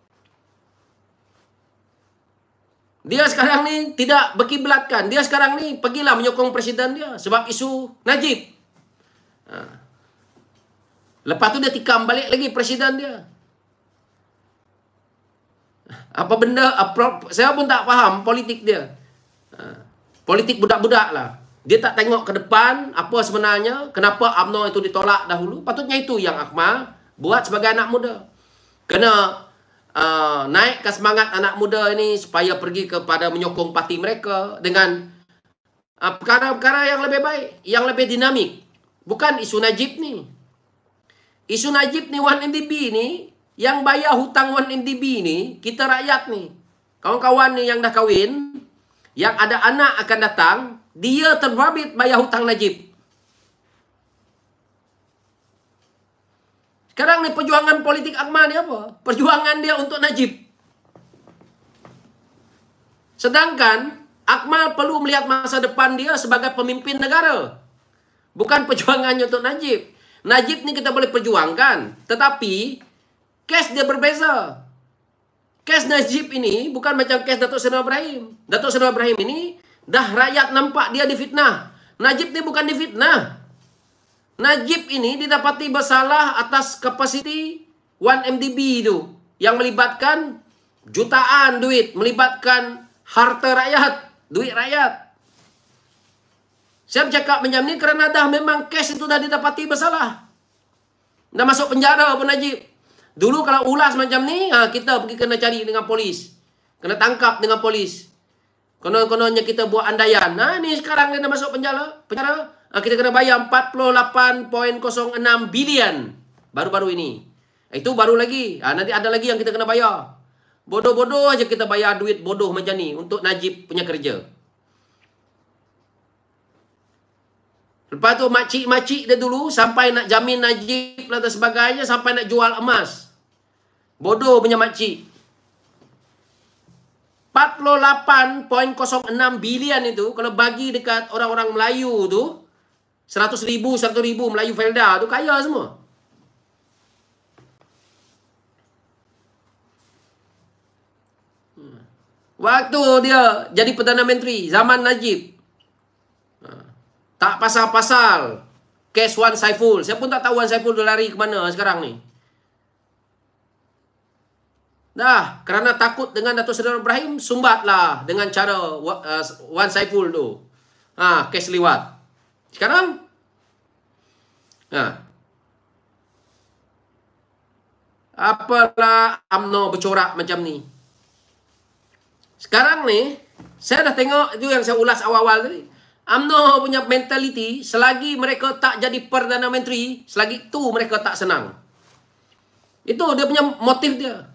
Dia sekarang ni tidak berkiblatkan. Dia sekarang ni pergilah menyokong presiden dia sebab isu Najib. Ha. Lepas tu dia tikam balik lagi presiden dia. Apa benda, saya pun tak faham politik dia. Ha. Politik budak-budak lah. Dia tak tengok ke depan apa sebenarnya, kenapa UMNO itu ditolak dahulu. Patutnya itu yang Akmal buat sebagai anak muda. Kena uh, naikkan semangat anak muda ini supaya pergi kepada menyokong parti mereka dengan uh, perkara-perkara yang lebih baik, yang lebih dinamik. Bukan isu Najib ni. Isu Najib ni satu M D B ni, yang bayar hutang satu M D B ni, kita rakyat ni. Kawan-kawan ni yang dah kahwin, yang ada anak akan datang, dia terbabit bayar hutang Najib. Sekarang ni perjuangan politik Akmal ni apa? Perjuangan dia untuk Najib. Sedangkan Akmal perlu melihat masa depan dia sebagai pemimpin negara. Bukan perjuangannya untuk Najib. Najib ni kita boleh perjuangkan. Tetapi kes dia berbeza. Kes Najib ini bukan macam kes Datuk Seri Anwar Ibrahim. Datuk Seri Anwar Ibrahim ini dah rakyat nampak dia difitnah. Najib ni bukan difitnah. Najib ini didapati bersalah atas kapasiti satu M D B itu. Yang melibatkan jutaan duit. Melibatkan harta rakyat. Duit rakyat. Saya bercakap macam ni kerana dah memang kes itu dah didapati bersalah. Dah masuk penjara pun Najib. Dulu kalau ulas macam ni, ha, kita pergi kena cari dengan polis. Kena tangkap dengan polis. Konon-kononnya kita buat andaian. Nah, ni sekarang dia dah masuk penjara. Penjara. Ha, kita kena bayar empat puluh lapan perpuluhan kosong enam bilion. Baru-baru ini. Itu baru lagi. Ha, nanti ada lagi yang kita kena bayar. Bodoh-bodoh aja kita bayar duit bodoh macam ni untuk Najib punya kerja. Lepas tu makcik-makcik dia dulu sampai nak jamin Najib dan sebagainya, sampai nak jual emas. Bodoh punya makcik. empat puluh lapan perpuluhan kosong enam bilion itu kalau bagi dekat orang-orang Melayu tu seratus ribu, seratus ribu Melayu Felda tu kaya semua. Waktu dia jadi Perdana Menteri zaman Najib, tak pasal-pasal kes Wan Saiful. Saya pun tak tahu Wan Saiful dia lari ke mana sekarang ni. Dah, kerana takut dengan Datuk Seri Anwar Ibrahim, sumbatlah dengan cara uh, Wan Saiful tu. Ha, kes liwat. Sekarang ha. Apalah U M N O bercorak macam ni. Sekarang ni saya dah tengok itu yang saya ulas awal-awal tadi. U M N O punya mentality, selagi mereka tak jadi Perdana Menteri, selagi itu mereka tak senang. Itu dia punya motif dia.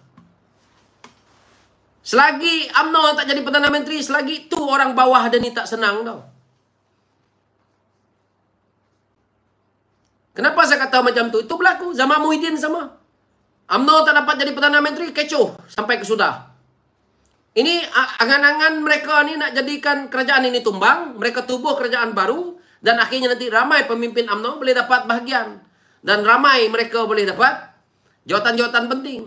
Selagi U M N O tak jadi Perdana Menteri, selagi itu orang bawah dia ni tak senang tau. Kenapa saya kata macam tu? Itu berlaku zaman Muhyiddin sama. U M N O tak dapat jadi Perdana Menteri, kecoh sampai ke sudah. Ini angan-angan mereka ni nak jadikan kerajaan ini tumbang, mereka tubuh kerajaan baru, dan akhirnya nanti ramai pemimpin U M N O boleh dapat bahagian. Dan ramai mereka boleh dapat jawatan-jawatan penting.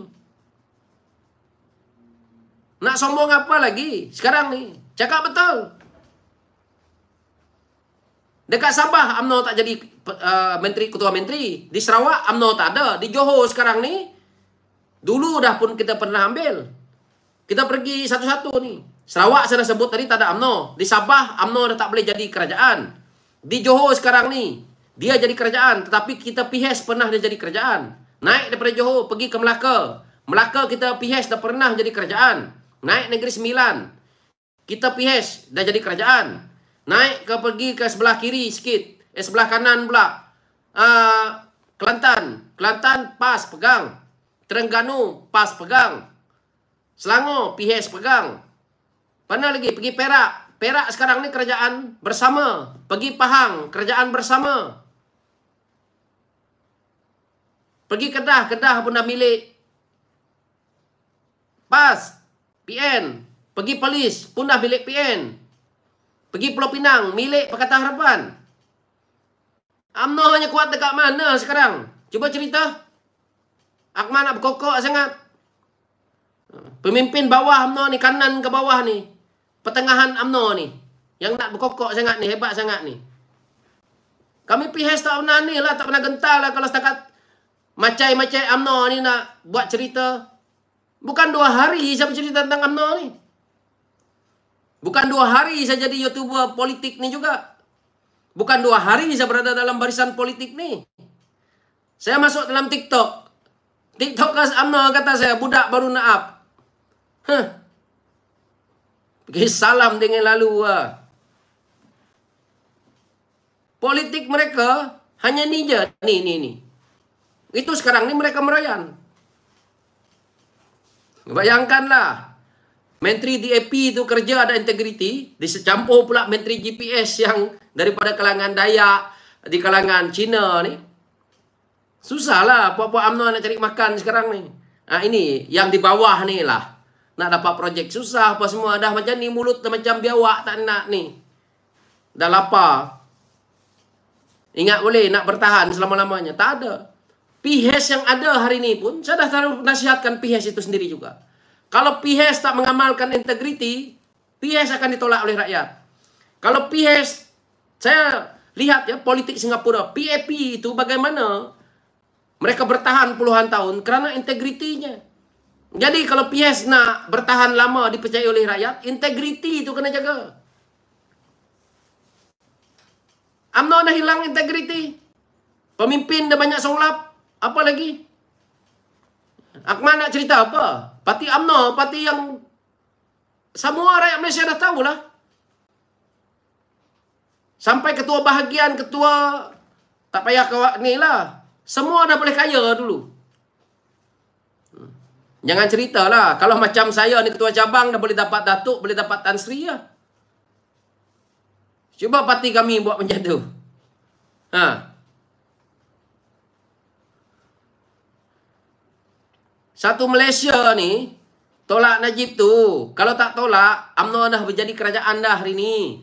Nak sombong apa lagi sekarang ni? Cakap betul. Dekat Sabah U M N O tak jadi uh, menteri, ketua menteri. Di Sarawak U M N O tak ada. Di Johor sekarang ni, dulu dah pun kita pernah ambil. Kita pergi satu-satu ni. Sarawak saya dah sebut tadi tak ada U M N O. Di Sabah U M N O dah tak boleh jadi kerajaan. Di Johor sekarang ni, dia jadi kerajaan. Tetapi kita P H pernah dia jadi kerajaan. Naik daripada Johor pergi ke Melaka. Melaka kita P H dah pernah jadi kerajaan. Naik Negeri Sembilan, kita P H dah jadi kerajaan. Naik ke pergi ke sebelah kiri sikit, eh sebelah kanan pula, uh, Kelantan, Kelantan pas pegang. Terengganu pas pegang. Selangor P H pegang. Mana lagi? Pergi Perak. Perak sekarang ni kerajaan bersama. Pergi Pahang, kerajaan bersama. Pergi Kedah, Kedah pun dah milik PAS, P N. Pergi Perlis pun dah milik P N. Pergi Pulau Pinang, milik Pakatan Harapan. U M N O hanya kuat dekat mana sekarang? Cuba cerita. Akmal nak berkokok sangat. Pemimpin bawah U M N O ni, kanan ke bawah ni, pertengahan U M N O ni, yang nak berkokok sangat ni, hebat sangat ni. Kami P H tak pernah ni lah, tak pernah gentar lah kalau setakat macai-macai U M N O ni nak buat cerita. Bukan dua hari saya bercerita tentang U M N O ni. Bukan dua hari saya jadi YouTuber politik ni juga. Bukan dua hari saya berada dalam barisan politik ni. Saya masuk dalam TikTok TikTokers U M N O kata saya, budak baru nak up. Huh. Pergi salam dengan lalu lah. Politik mereka hanya ni je. Ni, ni, ni. Itu sekarang ni mereka merayan. Bayangkanlah. Menteri D A P itu kerja ada integriti. Dicampur pula Menteri G P S yang daripada kalangan Dayak, di kalangan Cina ni. Susahlah puak-puak U M N O nak cari makan sekarang ni. Ha, ini yang di bawah ni lah. Nak dapat projek susah apa semua. Dah macam ni mulut dah macam biawak tak nak ni. Dah lapar. Ingat boleh nak bertahan selama-lamanya. Tak ada. P H yang ada hari ni pun, saya dah selalu nasihatkan P H itu sendiri juga. Kalau P H tak mengamalkan integriti, P H akan ditolak oleh rakyat. Kalau P H, saya lihat ya politik Singapura, P A P itu bagaimana mereka bertahan puluhan tahun kerana integritinya. Jadi kalau P H nak bertahan lama dipercayai oleh rakyat, integriti itu kena jaga. U M N O dah hilang integriti. Pemimpin dah banyak songlap. Apa lagi? Akmal nak cerita apa? Parti U M N O, parti yang semua rakyat Malaysia dah tahulah. Sampai ketua bahagian, ketua tak payah kawak ni lah. Semua dah boleh kaya dulu. Jangan ceritalah. Kalau macam saya ni ketua cabang dah boleh dapat datuk, boleh dapat Tan Sri lah. Cuba parti kami buat macam tu. Ha. Satu Malaysia ni tolak Najib tu. Kalau tak tolak, U M N O dah menjadi kerajaan dah hari ni.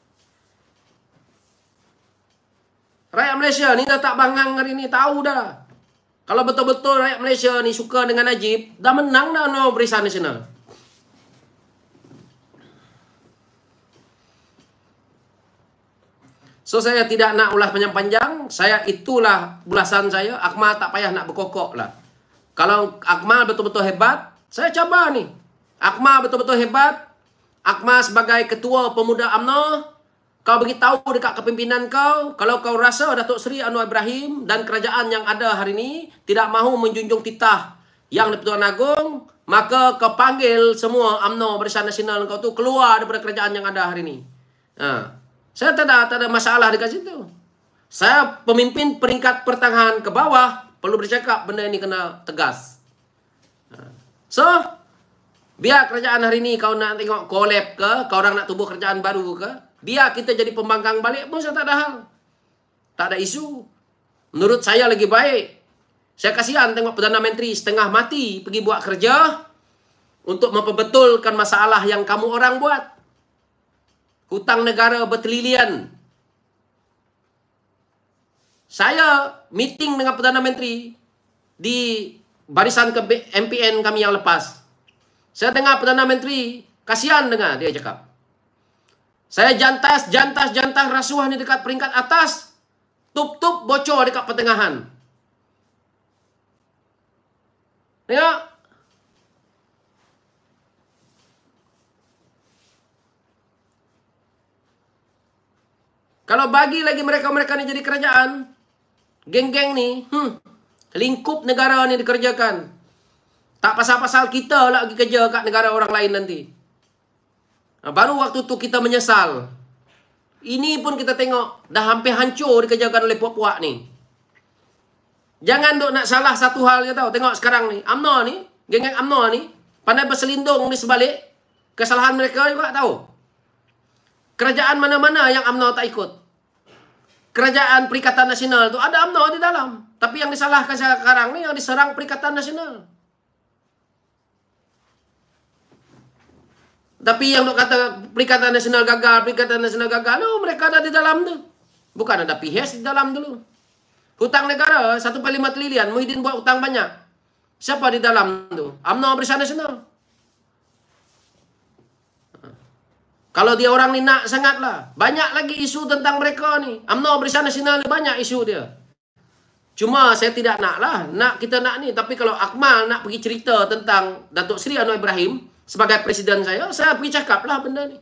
Rakyat Malaysia ni dah tak bangang hari ni, tahu dah. Kalau betul-betul rakyat Malaysia ni suka dengan Najib, dah menang dah U M N O Barisan Nasional. So saya tidak nak ulas panjang-panjang. Saya itulah ulasan saya. Akmal tak payah nak berkokok lah. Kalau Akmal betul-betul hebat, saya cabar ni. Akmal betul-betul hebat. Akmal sebagai ketua pemuda U M N O, kau beritahu dekat kepimpinan kau, kalau kau rasa Datuk Seri Anwar Ibrahim dan kerajaan yang ada hari ini tidak mahu menjunjung titah yang di-Pertuan Agong, maka kau panggil semua U M N O Barisan Nasional kau tu keluar daripada kerajaan yang ada hari ini. Ha. Saya tak ada, tak ada masalah dekat situ. Saya pemimpin peringkat pertengahan ke bawah, perlu bercakap benda ini kena tegas. Ha. So, biar kerajaan hari ini kau nak tengok collab ke, kau orang nak tubuh kerajaan baru ke, biar kita jadi pembangkang balik pun saya tak ada hal. Tak ada isu. Menurut saya lagi baik. Saya kasihan tengok Perdana Menteri setengah mati pergi buat kerja untuk memperbetulkan masalah yang kamu orang buat. Hutang negara bertrilion. Saya meeting dengan Perdana Menteri di barisan ke M P N kami yang lepas. Saya dengar Perdana Menteri, kasihan dengar dia cakap. Saya jantas, jantas, jantas rasuah ni dekat peringkat atas. Tup-tup bocor dekat pertengahan. Tengok. Kalau bagi lagi mereka-mereka ni jadi kerajaan, geng-geng ni, hmm, lingkup negara ni dikerjakan. Tak pasal-pasal kita lah pergi kerja kat negara orang lain nanti. Baru waktu tu kita menyesal. Ini pun kita tengok dah hampir hancur dikerjakan oleh puak-puak ni. Jangan duk nak salah satu hal je tau. Tengok sekarang ni, U M N O ni, geng-geng U M N O ni, pandai berselindung di sebalik kesalahan mereka juga tahu. Kerajaan mana-mana yang U M N O tak ikut. Kerajaan Perikatan Nasional tu ada U M N O di dalam. Tapi yang disalahkan sekarang ni yang diserang Perikatan Nasional. Tapi yang duk kata Perikatan Nasional gagal, Perikatan Nasional gagal, oh, mereka ada di dalam tu. Bukan ada P H di dalam dulu. Hutang negara satu perpuluhan lima trilion, Muhyiddin buat hutang banyak. Siapa di dalam tu? U M N O Barisan Nasional. Kalau dia orang ni nak sangat lah. Banyak lagi isu tentang mereka ni. U M N O Barisan Nasional ni banyak isu dia. Cuma saya tidak nak lah. Nak kita nak ni. Tapi kalau Akmal nak pergi cerita tentang Datuk Seri Anwar Ibrahim sebagai presiden saya, saya pergi cakap lah benda ni.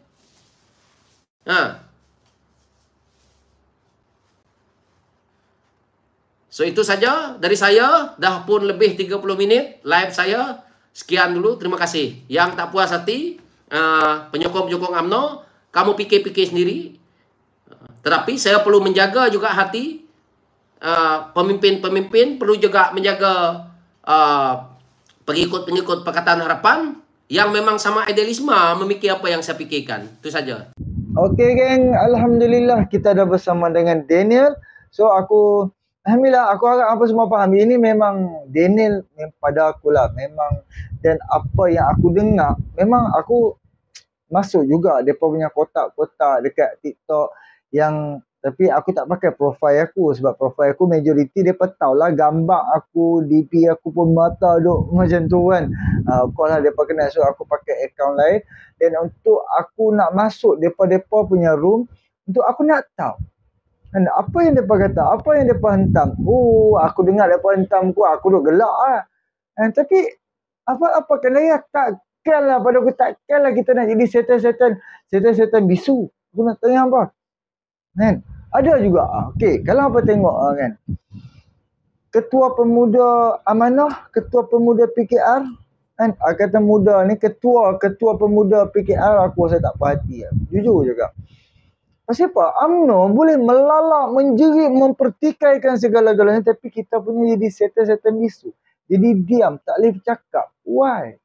Ha. So itu saja dari saya. Dah pun lebih tiga puluh minit live saya. Sekian dulu. Terima kasih. Yang tak puas hati, uh, penyokong-penyokong U M N O, kamu fikir-fikir sendiri. Tetapi saya perlu menjaga juga hati uh, pemimpin-pemimpin, perlu juga menjaga uh, pengikut-pengikut Pakatan Harapan yang memang sama idealisme memikir apa yang saya fikirkan. Itu saja. Okey geng, alhamdulillah kita dah bersama dengan Daniel. So aku alhamdulillah aku harap apa semua faham. Ini memang Daniel pada aku lah. Memang dan apa yang aku dengar, memang aku masuk juga depa punya kotak-kotak dekat TikTok yang, tapi aku tak pakai profil aku sebab profil aku majoriti depa tahulah gambar aku, D P aku pun mata duk macam tu kan. Uh, of course lah depa kenal, so aku pakai akaun lain. Dan untuk aku nak masuk depa-depa punya room, untuk aku nak tahu dan apa yang depa kata, apa yang depa hentam. Oh, aku dengar depa hentam aku, aku duk gelak lah. And, tapi apa-apa kena ya, takkanlah pada aku, takkanlah kita nak jadi setan-setan, setan-setan bisu. Aku nak tanya apa? Kan? Ada juga, okey, kalau apa tengok kan, Ketua Pemuda Amanah, Ketua Pemuda P K R, kan, kata muda ni, Ketua Ketua Pemuda P K R, aku rasa tak perhati lah. Jujur juga. Pasal apa? U M N O boleh melalak, menjerit, mempertikaikan segala-galanya, tapi kita punya jadi setan-setan bisu. Jadi diam, tak boleh bercakap. Why?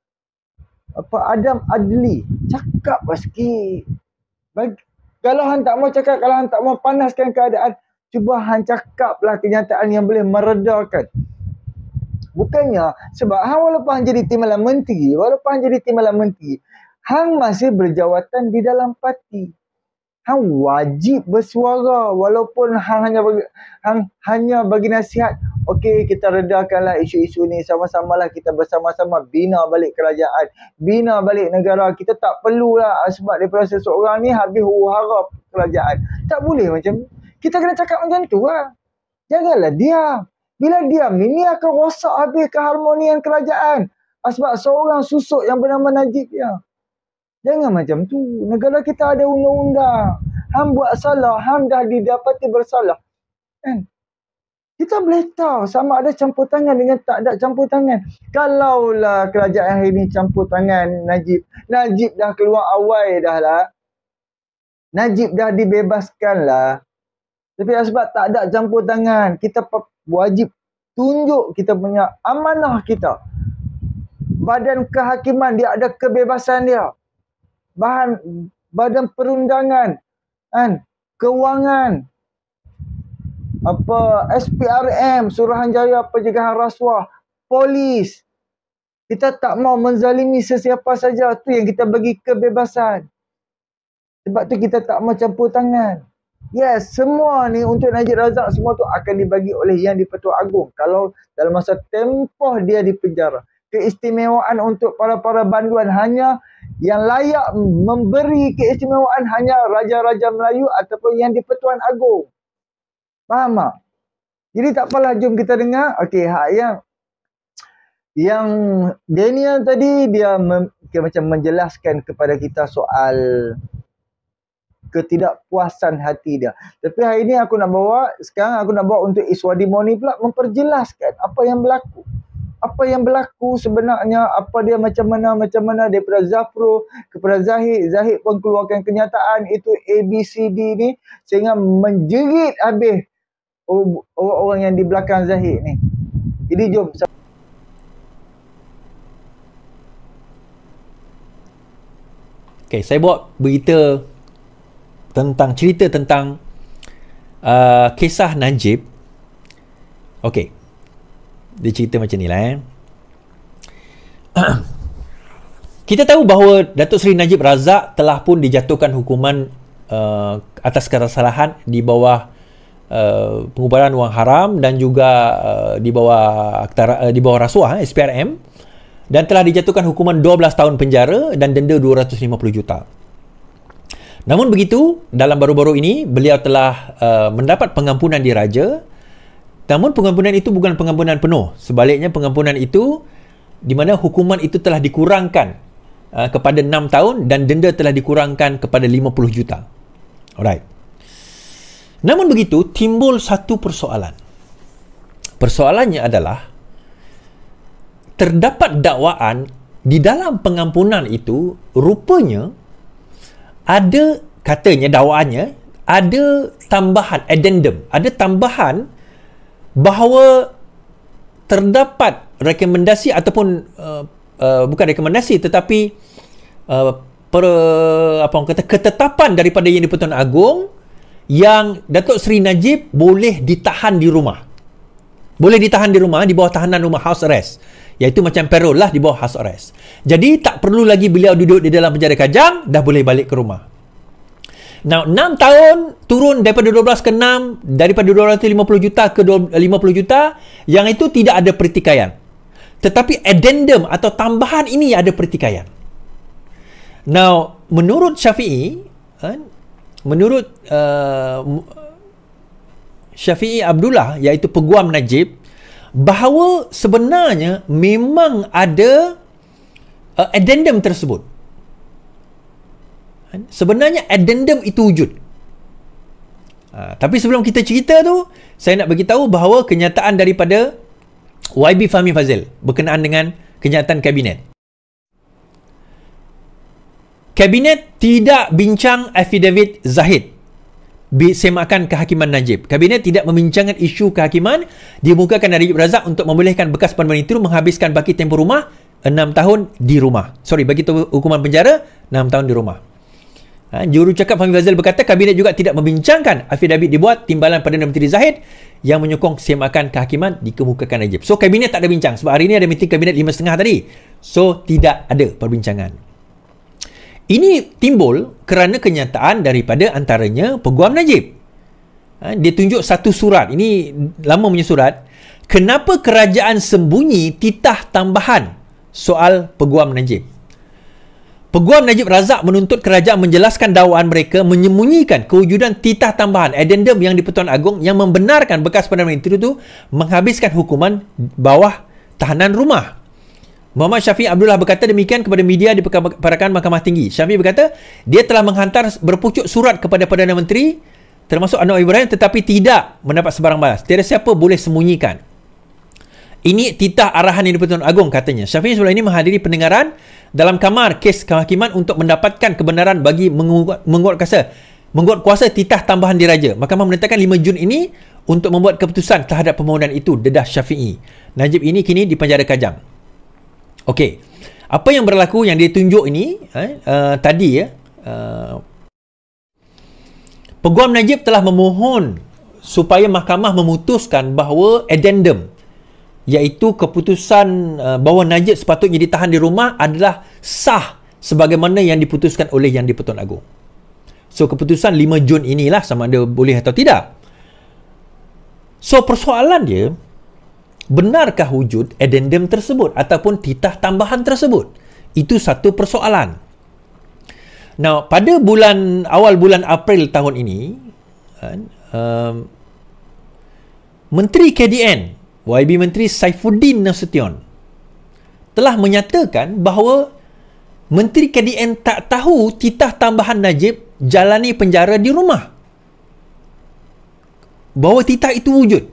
Apa Adam Adli, cakap lah sikit. Bagi, kalau hang tak mau cakap, kalau hang tak mau panaskan keadaan, cuba hang cakaplah kenyataan yang boleh meredakan. Bukannya, sebab hang walaupun hang jadi timbalan menteri, walaupun hang jadi timbalan menteri, hang masih berjawatan di dalam parti. Hang wajib bersuara walaupun hang hanya bagi, hang hanya bagi nasihat. Okey, kita redakanlah isu-isu ni, sama-samalah kita bersama-sama bina balik kerajaan, bina balik negara. Kita tak perlulah sebab daripada seseorang ni habis huru-hara kerajaan. Tak boleh macam, kita kena cakap macam tu lah. Janganlah diam. Bila diam ni, ni akan rosak habis keharmonian kerajaan. Sebab seorang susuk yang bernama Najib ya. Jangan macam tu. Negara kita ada undang-undang. Hang buat salah, hang dah didapati bersalah. Kan? Kita boleh tahu sama ada campur tangan dengan tak ada campur tangan. Kalaulah kerajaan hari ini campur tangan Najib. Najib dah keluar awal dah lah. Najib dah dibebaskan lah. Tapi sebab tak ada campur tangan, kita wajib tunjuk kita punya amanah kita. Badan kehakiman dia ada kebebasan dia. Bahan badan perundangan, kan, kewangan, apa S P R M, Suruhanjaya Pencegahan Rasuah, polis. Kita tak mau menzalimi sesiapa saja, tu yang kita bagi kebebasan. Sebab tu kita tak mau campur tangan. Yes, semua ni untuk Najib Razak semua tu akan dibagi oleh Yang di-Pertuan Agong kalau dalam masa tempoh dia di penjara. Keistimewaan untuk para-para banduan hanya yang layak memberi keistimewaan hanya Raja-Raja Melayu ataupun Yang di-Pertuan Agong. Faham tak? Jadi tak apalah, jom kita dengar. Okey, hak yang yang Daniel tadi dia mem, okay, macam menjelaskan kepada kita soal ketidakpuasan hati dia. Tapi hari ni aku nak bawa, sekarang aku nak bawa untuk Iswadi Moni pula memperjelaskan apa yang berlaku. Apa yang berlaku sebenarnya, apa dia macam mana, macam mana daripada Zafro kepada Zahid. Zahid pun keluarkan kenyataan itu A B C D ni sehingga menjerit habis orang-orang yang di belakang Zahid ni. Jadi jom. Okay, saya buat berita tentang, cerita tentang uh, kisah Najib. Okay, dia cerita macam ni lah eh. Kita tahu bahawa Datuk Seri Najib Razak telah pun dijatuhkan hukuman uh, atas kesalahan di bawah uh, pengubaran wang haram dan juga uh, di bawah uh, di bawah rasuah eh, S P R M, dan telah dijatuhkan hukuman dua belas tahun penjara dan denda dua ratus lima puluh juta. Namun begitu, dalam baru-baru ini beliau telah uh, mendapat pengampunan diraja. Namun pengampunan itu bukan pengampunan penuh. Sebaliknya pengampunan itu di mana hukuman itu telah dikurangkan uh, kepada enam tahun dan denda telah dikurangkan kepada lima puluh juta. Alright. Namun begitu, timbul satu persoalan. persoalannya adalah terdapat dakwaan di dalam pengampunan itu, rupanya ada, katanya dakwaannya ada tambahan addendum, ada tambahan bahawa terdapat rekomendasi ataupun uh, uh, bukan rekomendasi tetapi uh, per, apa orang kata ketetapan daripada Yang di-Pertuan Agong yang Datuk Seri Najib boleh ditahan di rumah. Boleh ditahan di rumah, di bawah tahanan rumah, house arrest. Iaitu macam parole lah, di bawah house arrest. Jadi tak perlu lagi beliau duduk di dalam penjara Kajang, dah boleh balik ke rumah. Now, enam tahun turun daripada dua belas ke enam, daripada dua ratus lima puluh juta ke lima puluh juta, yang itu tidak ada pertikaian. Tetapi addendum atau tambahan ini ada pertikaian. Now, menurut Syafi'i, menurut uh, Syafi'i Abdullah, iaitu Peguam Najib, bahawa sebenarnya memang ada uh, addendum tersebut. Sebenarnya addendum itu wujud. Ha, tapi sebelum kita cerita tu, saya nak bagi tahu bahawa kenyataan daripada Y B Fahmi Fadzil berkenaan dengan kenyataan Kabinet. Kabinet tidak bincang affidavit Zahid semakan kehakiman Najib. Kabinet tidak membincangkan isu kehakiman dimukakan Najib Razak untuk membolehkan bekas Perdana Menteri menghabiskan baki tempoh rumah enam tahun di rumah. Sorry, bagi hukuman penjara enam tahun di rumah. Ha, jurucakap Fahmi Fadzil berkata kabinet juga tidak membincangkan affidavit dibuat timbalan Perdana Menteri Zahid yang menyokong semakan kehakiman dikemukakan Najib. So kabinet tak ada bincang sebab hari ini ada meeting kabinet lima setengah tadi. So tidak ada perbincangan. Ini timbul kerana kenyataan daripada antaranya Peguam Najib. Ha, dia tunjuk satu surat. Ini lama punya surat. Kenapa kerajaan sembunyi titah tambahan soal Peguam Najib? Peguam Najib Razak menuntut kerajaan menjelaskan dakwaan mereka menyembunyikan kewujudan titah tambahan addendum Yang di-Pertuan Agong yang membenarkan bekas Perdana Menteri itu menghabiskan hukuman bawah tahanan rumah. Muhammad Syafi'i Abdullah berkata demikian kepada media di Perkara Mahkamah Tinggi. Syafi'i berkata dia telah menghantar berpucuk surat kepada Perdana Menteri termasuk Anwar Ibrahim tetapi tidak mendapat sebarang balas. Tiada siapa boleh sembunyikan. Ini titah arahan Yang di-Pertuan Agong, katanya. Syafi'i sebelum ini menghadiri pendengaran dalam kamar kes kehakiman untuk mendapatkan kebenaran bagi menguat, menguat kuasa menguat kuasa titah tambahan diraja. Mahkamah menetapkan lima Jun ini untuk membuat keputusan terhadap permohonan itu, dedah Syafi'i. Najib ini kini di penjara Kajang. Okey. Apa yang berlaku yang ditunjuk ini eh, uh, tadi ya. Uh, Peguam Najib telah memohon supaya mahkamah memutuskan bahawa addendum iaitu keputusan uh, bahawa Najib sepatutnya ditahan di rumah adalah sah sebagaimana yang diputuskan oleh Yang di-Pertuan Agong. So keputusan lima Jun inilah sama ada boleh atau tidak. So persoalan dia, benarkah wujud addendum tersebut ataupun titah tambahan tersebut? Itu satu persoalan. Now, pada bulan awal bulan April tahun ini, um, Menteri K D N Y B Menteri Saifuddin Nasution telah menyatakan bahawa Menteri K D N tak tahu titah tambahan Najib jalani penjara di rumah. Bahawa titah itu wujud.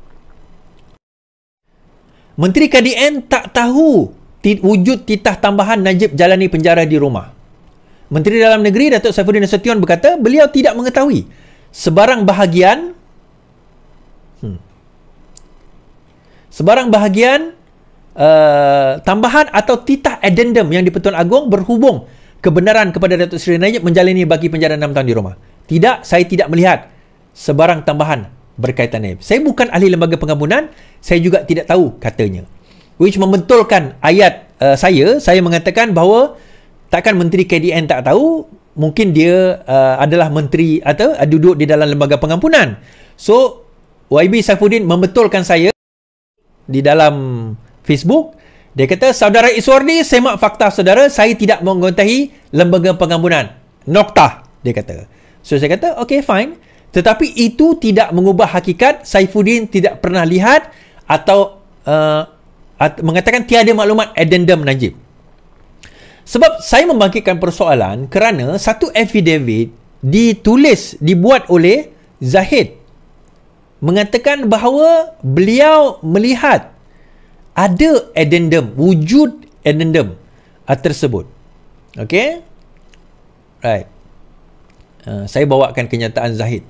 Menteri K D N tak tahu wujud titah tambahan Najib jalani penjara di rumah. Menteri Dalam Negeri Datuk Saifuddin Nasution berkata beliau tidak mengetahui sebarang bahagian hmm, sebarang bahagian uh, tambahan atau titah addendum Yang di-Pertuan Agong berhubung kebenaran kepada Datuk Seri Najib menjalani baki penjara enam tahun di rumah. Tidak, saya tidak melihat sebarang tambahan berkaitan Najib. Saya bukan ahli lembaga pengampunan, saya juga tidak tahu, katanya. Which membentulkan ayat uh, saya, saya mengatakan bahawa takkan Menteri K D N tak tahu, mungkin dia uh, adalah menteri atau uh, duduk di dalam lembaga pengampunan. So, Y B Saifuddin membetulkan saya di dalam Facebook. Dia kata, saudara Iswardi, semak fakta saudara, saya tidak mengetahui lembaga pengampunan. Noktah, dia kata. So, saya kata, okay, fine. Tetapi itu tidak mengubah hakikat Saifuddin tidak pernah lihat atau uh, at- mengatakan tiada maklumat addendum Najib. Sebab saya membangkitkan persoalan kerana satu affidavit ditulis, dibuat oleh Zahid. mengatakan bahawa beliau melihat ada addendum, wujud addendum uh, tersebut. Okey? Right. Uh, saya bawakan kenyataan Zahid.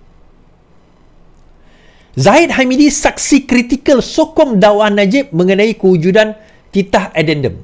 Zahid Hamidi saksi kritikal sokong dakwaan Najib mengenai kewujudan titah addendum.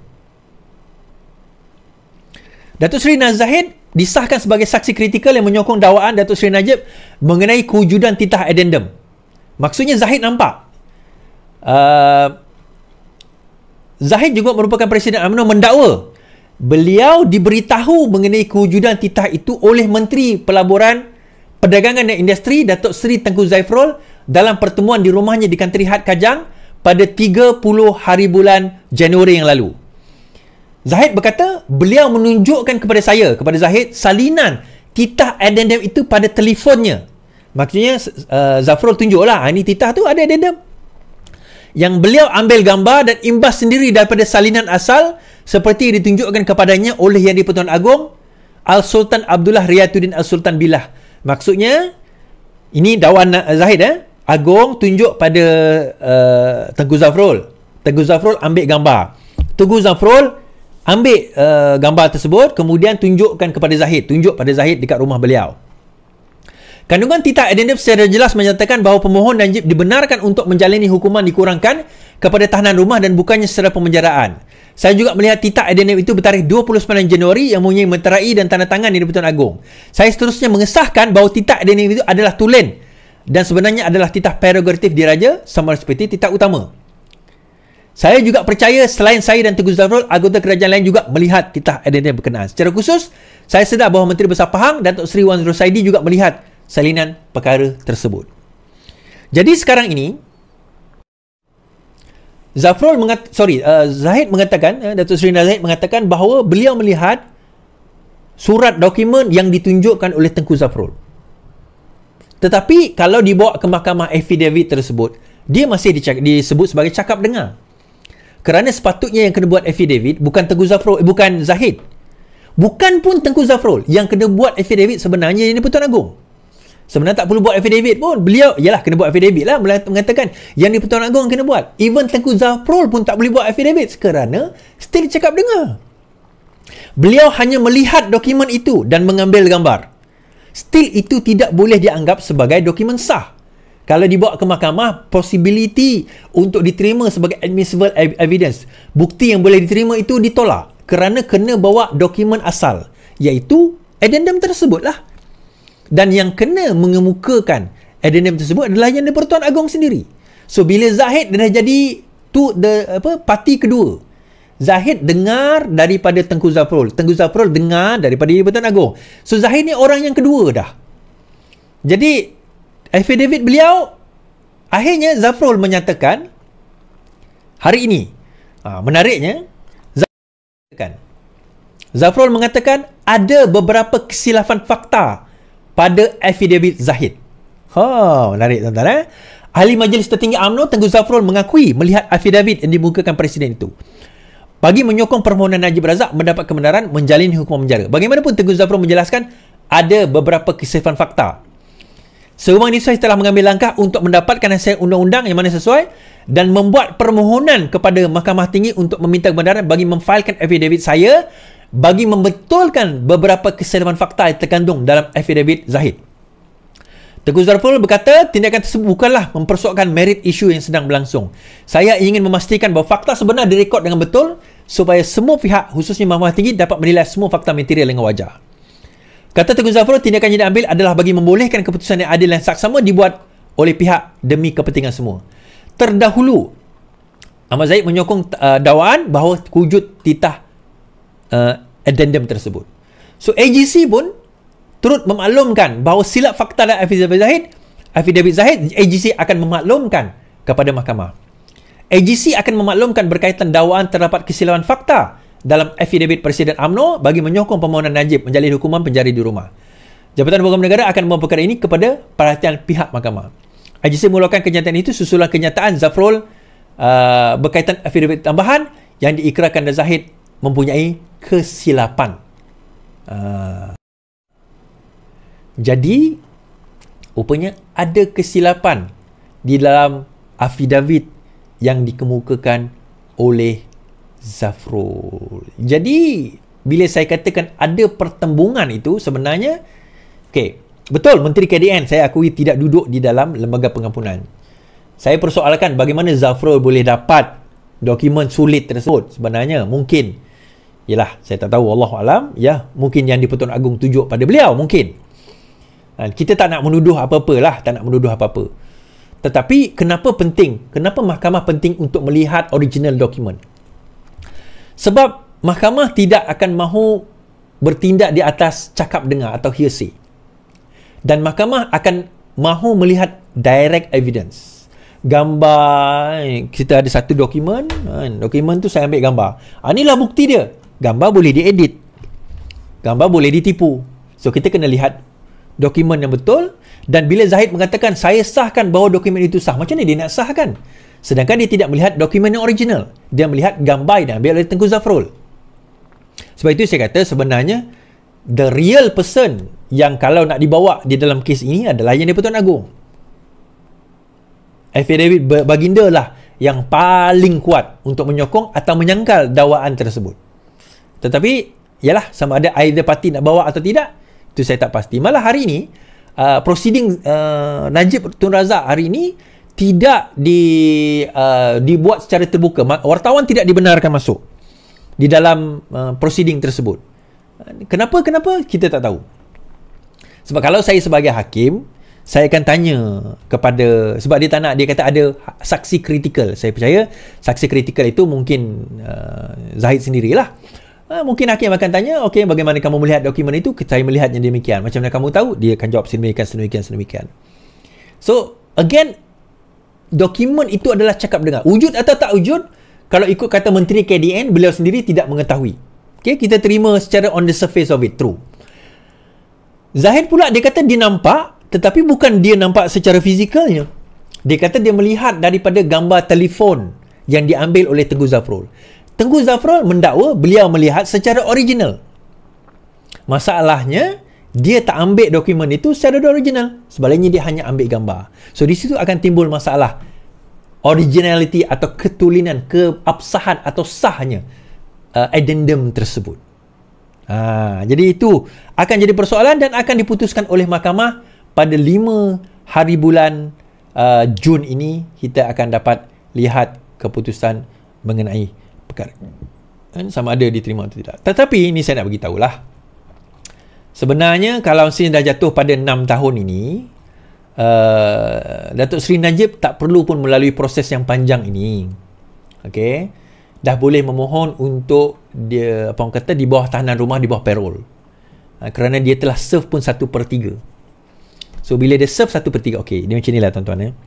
Datuk Seri Naz Zahid disahkan sebagai saksi kritikal yang menyokong dakwaan Datuk Seri Najib mengenai kewujudan titah addendum. Maksudnya Zahid nampak uh, Zahid juga merupakan Presiden U M N O mendakwa beliau diberitahu mengenai kewujudan titah itu oleh Menteri Pelaburan, Perdagangan dan Industri Datuk Seri Tengku Zaifrul dalam pertemuan di rumahnya di Kantri Had Kajang pada tiga puluh hari bulan Januari yang lalu. Zahid berkata, beliau menunjukkan kepada saya, kepada Zahid, salinan titah addendum itu pada telefonnya. Maksudnya uh, Zafrul tunjuklah, ini titah tu ada addendum. Yang beliau ambil gambar dan imbas sendiri daripada salinan asal seperti ditunjukkan kepadanya oleh Yang di-Pertuan Agong Al-Sultan Abdullah Riyatuddin Al-Sultan Billah. Maksudnya, ini dakwaan Zahid eh? Agong tunjuk pada uh, Tengku Zafrul. Tengku Zafrul ambil gambar. Tengku Zafrul ambil uh, gambar tersebut, kemudian tunjukkan kepada Zahid. Tunjuk pada Zahid dekat rumah beliau. Kandungan titah addendum secara jelas menyatakan bahawa pemohon Najib dibenarkan untuk menjalani hukuman dikurangkan kepada tahanan rumah dan bukannya secara pemenjaraan. Saya juga melihat titah addendum itu bertarikh dua puluh sembilan Januari yang mempunyai meterai dan tanda tangan Yang di-Pertuan Agong. Saya seterusnya mengesahkan bahawa titah addendum itu adalah tulen dan sebenarnya adalah titah prerogatif diraja sama seperti titah utama. Saya juga percaya selain saya dan Tengku Zafrul, anggota kerajaan lain juga melihat titah addendum berkenaan. Secara khusus, saya sedar bahawa Menteri Besar Pahang Datuk Seri Wan Rosaidi juga melihat salinan perkara tersebut. Jadi sekarang ini Zafrul mengat sorry uh, Zahid mengatakan uh, Datuk Seri Zahid mengatakan bahawa beliau melihat surat dokumen yang ditunjukkan oleh Tengku Zafrul. Tetapi kalau dibawa ke mahkamah affidavit tersebut, dia masih dicak- disebut sebagai cakap dengar. Kerana sepatutnya yang kena buat affidavit bukan Tengku Zafrul, eh, bukan Zahid. Bukan pun Tengku Zafrul, yang kena buat affidavit sebenarnya Yang di-Pertuan Agong. Sebenarnya tak perlu buat affidavit pun. Beliau, yalah kena buat affidavit lah, mengatakan Yang di-Pertuan Agong kena buat. Even Tengku Zafrul pun tak boleh buat affidavit kerana still cakap dengar. Beliau hanya melihat dokumen itu dan mengambil gambar. Still itu tidak boleh dianggap sebagai dokumen sah. Kalau dibawa ke mahkamah, possibility untuk diterima sebagai admissible evidence, bukti yang boleh diterima itu ditolak kerana kena bawa dokumen asal, iaitu addendum tersebutlah. Dan yang kena mengemukakan addendum tersebut adalah Yang di-Pertuan Agong sendiri. So bila Zahid dah jadi tu the apa parti kedua, Zahid dengar daripada Tengku Zafrul, Tengku Zafrul dengar daripada Yang di-Pertuan Agong. So Zahid ni orang yang kedua dah. Jadi affidavit beliau, akhirnya Zafrul menyatakan hari ini, ha, menariknya Zafrul mengatakan, Zafrul mengatakan ada beberapa kesilapan fakta pada affidavit Zahid. Ha, menarik tuan-tuan eh. Ahli Majlis Tertinggi U M N O Tengku Zafrul mengakui melihat affidavit yang dimukakan Presiden itu. Bagi menyokong permohonan Najib Razak mendapat kebenaran menjalani hukuman penjara. Bagaimanapun Tengku Zafrul menjelaskan ada beberapa kesilapan fakta. Serumang ini saya telah mengambil langkah untuk mendapatkan hasil undang-undang yang mana sesuai dan membuat permohonan kepada Mahkamah Tinggi untuk meminta kebenaran bagi memfailkan affidavit saya bagi membetulkan beberapa kesilapan fakta yang terkandung dalam affidavit Zahid. Tengku Zafrul berkata tindakan tersebut bukanlah mempersoalkan merit isu yang sedang berlangsung. Saya ingin memastikan bahawa fakta sebenar direkod dengan betul supaya semua pihak khususnya Mahkamah Tinggi dapat menilai semua fakta material dengan wajar. Kata Tengku Zafrul, tindakan yang diambil adalah bagi membolehkan keputusan yang adil dan saksama dibuat oleh pihak demi kepentingan semua. Terdahulu, Ahmad Zahid menyokong uh, dakwaan bahawa wujud titah uh, addendum tersebut. So A G C pun turut memaklumkan bahawa silap fakta dalam affidavit Zahid, affidavit Zahid, A G C akan memaklumkan kepada mahkamah. A G C akan memaklumkan berkaitan dakwaan terdapat kesilapan fakta dalam affidavit Presiden U M N O bagi menyokong permohonan Najib menjalani hukuman penjara di rumah. Jabatan Pegawai Negara akan membawa perkara ini kepada perhatian pihak mahkamah. A G C mengeluarkan kenyataan itu susulan kenyataan Zafrul uh, berkaitan affidavit tambahan yang diikrarkan dan Zahid mempunyai kesilapan. Uh, jadi, rupanya ada kesilapan di dalam affidavit yang dikemukakan oleh Zafrul. Jadi bila saya katakan ada pertembungan itu, sebenarnya okey, betul Menteri K D N saya akui tidak duduk di dalam lembaga pengampunan. Saya persoalkan bagaimana Zafrul boleh dapat dokumen sulit tersebut. Sebenarnya mungkin, yalah, saya tak tahu, wallahualam, ya, mungkin yang di-Pertuan Agong tunjuk pada beliau, mungkin. Kita tak nak menuduh apa-apa lah, tak nak menuduh apa-apa. Tetapi kenapa penting? Kenapa mahkamah penting untuk melihat original dokumen? Sebab mahkamah tidak akan mahu bertindak di atas cakap dengar atau hearsay. Dan mahkamah akan mahu melihat direct evidence. Gambar, kita ada satu dokumen, dokumen tu saya ambil gambar. Ah, inilah bukti dia. Gambar boleh diedit. Gambar boleh ditipu. So kita kena lihat dokumen yang betul. Dan bila Zahid mengatakan saya sahkan bahawa dokumen itu sah, macam mana dia nak sahkan? Sedangkan dia tidak melihat dokumen yang original. Dia melihat gambar yang diambil oleh Tengku Zafrul. Sebab itu saya kata sebenarnya the real person yang kalau nak dibawa di dalam kes ini adalah yang di-Pertuan Agong. Affidavit baginda lah yang paling kuat untuk menyokong atau menyangkal dakwaan tersebut. Tetapi yalah, sama ada either party nak bawa atau tidak, itu saya tak pasti. Malah hari ini uh, proceeding uh, Najib Tun Razak hari ini tidak di, uh, dibuat secara terbuka. Wartawan tidak dibenarkan masuk di dalam uh, proceeding tersebut. Kenapa? Kenapa? Kita tak tahu. Sebab kalau saya sebagai hakim, saya akan tanya kepada, sebab dia tak nak, dia kata ada saksi kritikal. Saya percaya saksi kritikal itu mungkin uh, Zahid sendirilah. Uh, mungkin hakim akan tanya, okey, bagaimana kamu melihat dokumen itu? Saya melihatnya demikian. Macam mana kamu tahu? Dia akan jawab sedemikian, sedemikian, sedemikian. So, again, dokumen itu adalah cakap dengar. Wujud atau tak wujud, kalau ikut kata Menteri K D N, beliau sendiri tidak mengetahui. Okay, kita terima secara on the surface of it, true. Zahid pula, dia kata dia nampak, tetapi bukan dia nampak secara fizikalnya. Dia kata dia melihat daripada gambar telefon yang diambil oleh Tengku Zafrul. Tengku Zafrul mendakwa beliau melihat secara original. Masalahnya, dia tak ambil dokumen itu secara original. Sebaliknya dia hanya ambil gambar. So di situ akan timbul masalah originality atau ketulinan, keabsahan atau sahnya uh, addendum tersebut. Ha, jadi itu akan jadi persoalan dan akan diputuskan oleh mahkamah pada lima hari bulan uh, Jun ini. Kita akan dapat lihat keputusan mengenai perkara sama ada diterima atau tidak. Tetapi ini saya nak bagi tahulah. Sebenarnya kalau sin dah jatuh pada enam tahun ini, uh, Datuk Seri Najib tak perlu pun melalui proses yang panjang ini. Okey. Dah boleh memohon untuk dia, apa orang kata, di bawah tahanan rumah, di bawah parol. Uh, kerana dia telah serve pun satu per tiga. So bila dia serve satu per tiga, okey, dia macam ni lah tuan-tuan. Eh.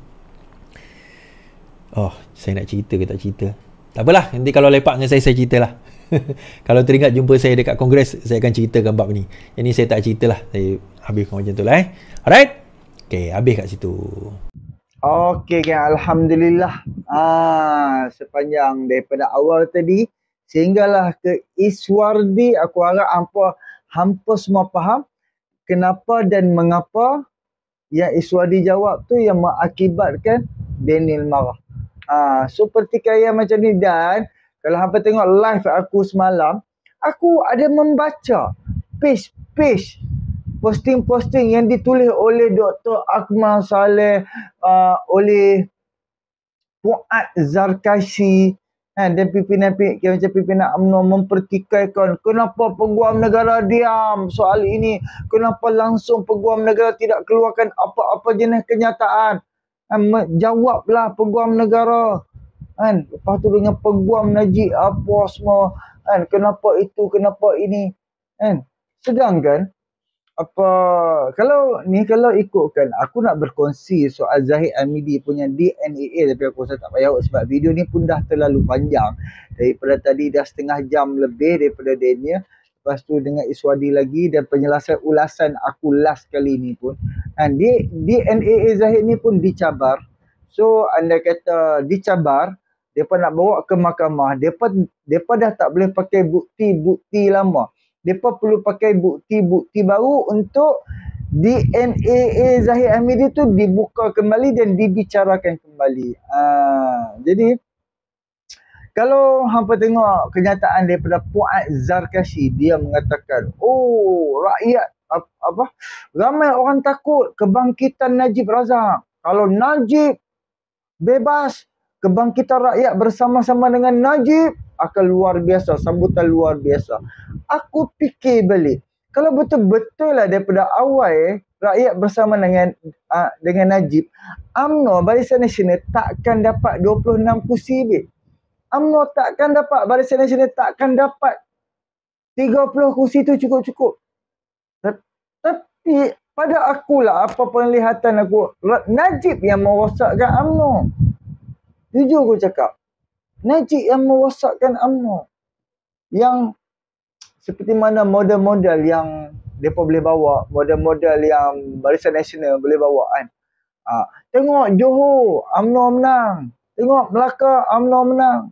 Oh, saya nak cerita ke tak cerita? Tak apalah, nanti kalau lepak dengan saya, saya ceritalah. Kalau teringat jumpa saya dekat kongres, saya akan ceritakan bab ni. Yang ni saya tak ceritalah. Saya habiskan macam tu lah eh. Alright? Okay, habis kat situ. Okay, kan, Alhamdulillah. Ah, sepanjang daripada awal tadi sehinggalah ke Iswardi, aku harap hampa, hampa semua faham kenapa dan mengapa yang Iswardi jawab tu yang mengakibatkan Daniel marah. Ah, so pertikaian macam ni. Dan kalau hampa tengok live aku semalam, aku ada membaca page-page posting-posting yang ditulis oleh Doktor Akmal Saleh, uh, oleh Fuad Zarkashi, kan, dan pimpinan macam pimpinan UMNO mempertikaikan kenapa Peguam Negara diam soal ini, kenapa langsung Peguam Negara tidak keluarkan apa-apa jenis kenyataan. Kan, jawablah Peguam Negara. Kan, lepas tu dengan Peguam Najib apa semua, kan, kenapa itu, kenapa ini, kan. Sedangkan apa, kalau ni kalau ikutkan aku nak berkongsi soal Zahid Hamidi punya D N A A, tapi aku rasa tak payah sebab video ni pun dah terlalu panjang. Daripada tadi dah setengah jam lebih daripada Daniel. Lepas tu dengan Iswadi lagi dan penjelasan ulasan aku last kali ni pun, kan, D N A A Zahid ni pun dicabar. So anda kata dicabar, mereka nak bawa ke mahkamah, mereka, mereka dah tak boleh pakai bukti-bukti lama. Mereka perlu pakai bukti-bukti baru untuk D N A Zahid Hamidi tu dibuka kembali dan dibicarakan kembali. Uh, jadi kalau hampa tengok kenyataan daripada Fuad Zarkashi, dia mengatakan, oh rakyat apa ramai orang takut kebangkitan Najib Razak. Kalau Najib bebas, kebangkitan rakyat bersama-sama dengan Najib akan luar biasa, sambutan luar biasa. Aku fikir balik, kalau betul-betul lah daripada awal eh, rakyat bersama dengan uh, dengan Najib, U M N O Barisan Nasional takkan dapat dua puluh enam kursi lebih. U M N O takkan dapat, Barisan Nasional takkan dapat tiga puluh kursi tu cukup-cukup. Tapi pada akulah, apa penglihatan aku, Najib yang merosakkan U M N O. Jujur aku cakap, Najib yang merosakkan U M N O. Yang seperti mana model-model yang mereka boleh bawa, model-model yang Barisan Nasional boleh bawa kan. Ha, tengok Johor, U M N O menang. Tengok Melaka, U M N O menang.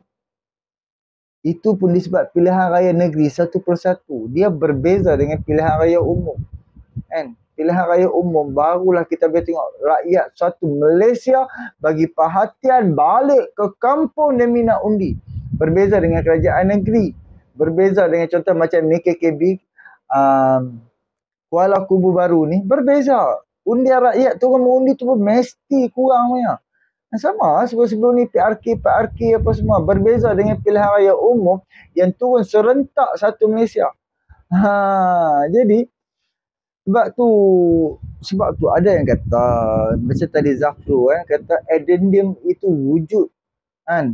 Itu pun disebab pilihan raya negeri satu persatu. Dia berbeza dengan pilihan raya umum. Kan? Pilihan raya umum barulah kita boleh tengok rakyat suatu Malaysia bagi perhatian balik ke kampung demi nak undi. Berbeza dengan kerajaan negeri. Berbeza dengan contoh macam N K K B um, Kuala Kubu Baru ni. Berbeza. Undian rakyat turun mengundi tu pun mesti kurang punya. Sama sebelum-sebelum ni P R K, P R K apa semua. Berbeza dengan pilihan raya umum yang turun serentak satu Malaysia. Ha, jadi sebab tu sebab tu ada yang kata macam tadi Zafrul kan, kata addendum itu wujud kan.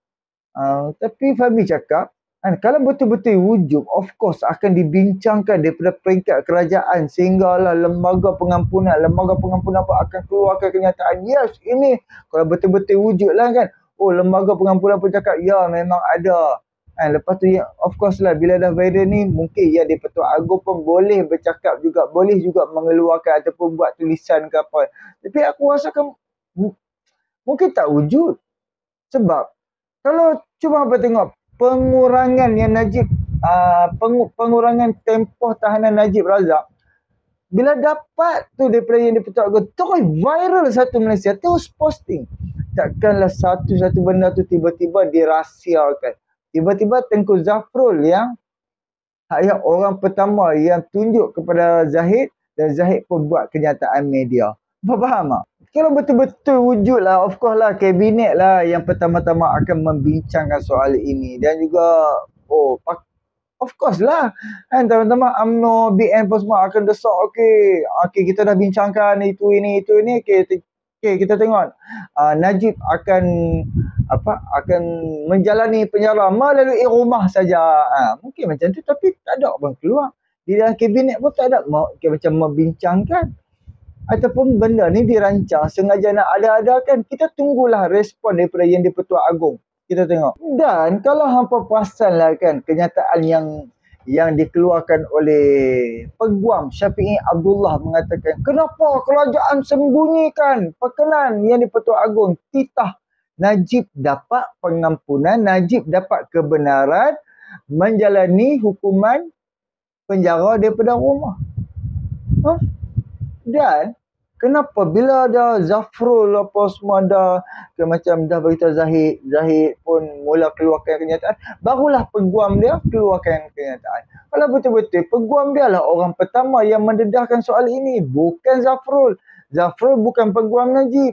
Uh, tapi Fahmi cakap kan, kalau betul-betul wujud, of course akan dibincangkan daripada peringkat kerajaan sehinggalah lembaga pengampunan, lembaga pengampunan apa akan keluarkan kenyataan, yes ini kalau betul-betul wujud lah kan. Oh, lembaga pengampunan pun cakap ya memang ada. Kan, lepas tu ya, of course lah bila dah viral ni mungkin ya di Pertuan Agong pun boleh bercakap juga, boleh juga mengeluarkan ataupun buat tulisan ke apa. Tapi aku rasakan mungkin tak wujud. Sebab kalau cuba apa tengok pengurangan yang Najib uh, peng, pengurangan tempoh tahanan Najib Razak, bila dapat tu daripada yang di Pertuan Agong terus viral satu Malaysia, terus posting. Takkanlah satu-satu benda tu tiba-tiba dirahsiakan. Tiba-tiba Tengku Zafrul yang yang orang pertama yang tunjuk kepada Zahid, dan Zahid pun buat kenyataan media. Faham tak? Kalau betul-betul wujud lah, of course lah kabinet lah yang pertama-tama akan membincangkan soal ini. Dan juga, oh, of course lah. Kan teman-teman U M N O, B N pun semua akan desak, okey, okey kita dah bincangkan itu, ini, itu, ini, okey, okey kita tengok. Uh, Najib akan apa akan menjalani penjara melalui rumah saja. Ha, mungkin macam tu, tapi tak ada orang keluar. Di dalam kabinet pun tak ada okay, macam membincangkan. Ataupun benda ni dirancang sengaja nak ada-adakan. Kita tunggulah respon daripada yang di Pertuan Agong. Kita tengok. Dan kalau hampa perasan lah kan kenyataan yang yang dikeluarkan oleh Peguam Syafi'i Abdullah mengatakan, kenapa kerajaan sembunyikan perkenan yang di Pertuan Agong? Titah Najib dapat pengampunan, Najib dapat kebenaran menjalani hukuman penjara daripada rumah. Ha? Dan kenapa bila ada Zafrul apa semua dah ke macam dah beritahu Zahid, Zahid pun mula keluarkan kenyataan, barulah peguam dia keluarkan kenyataan. Kalau betul-betul peguam dia lah orang pertama yang mendedahkan soal ini, bukan Zafrul. Zafrul bukan peguam Najib.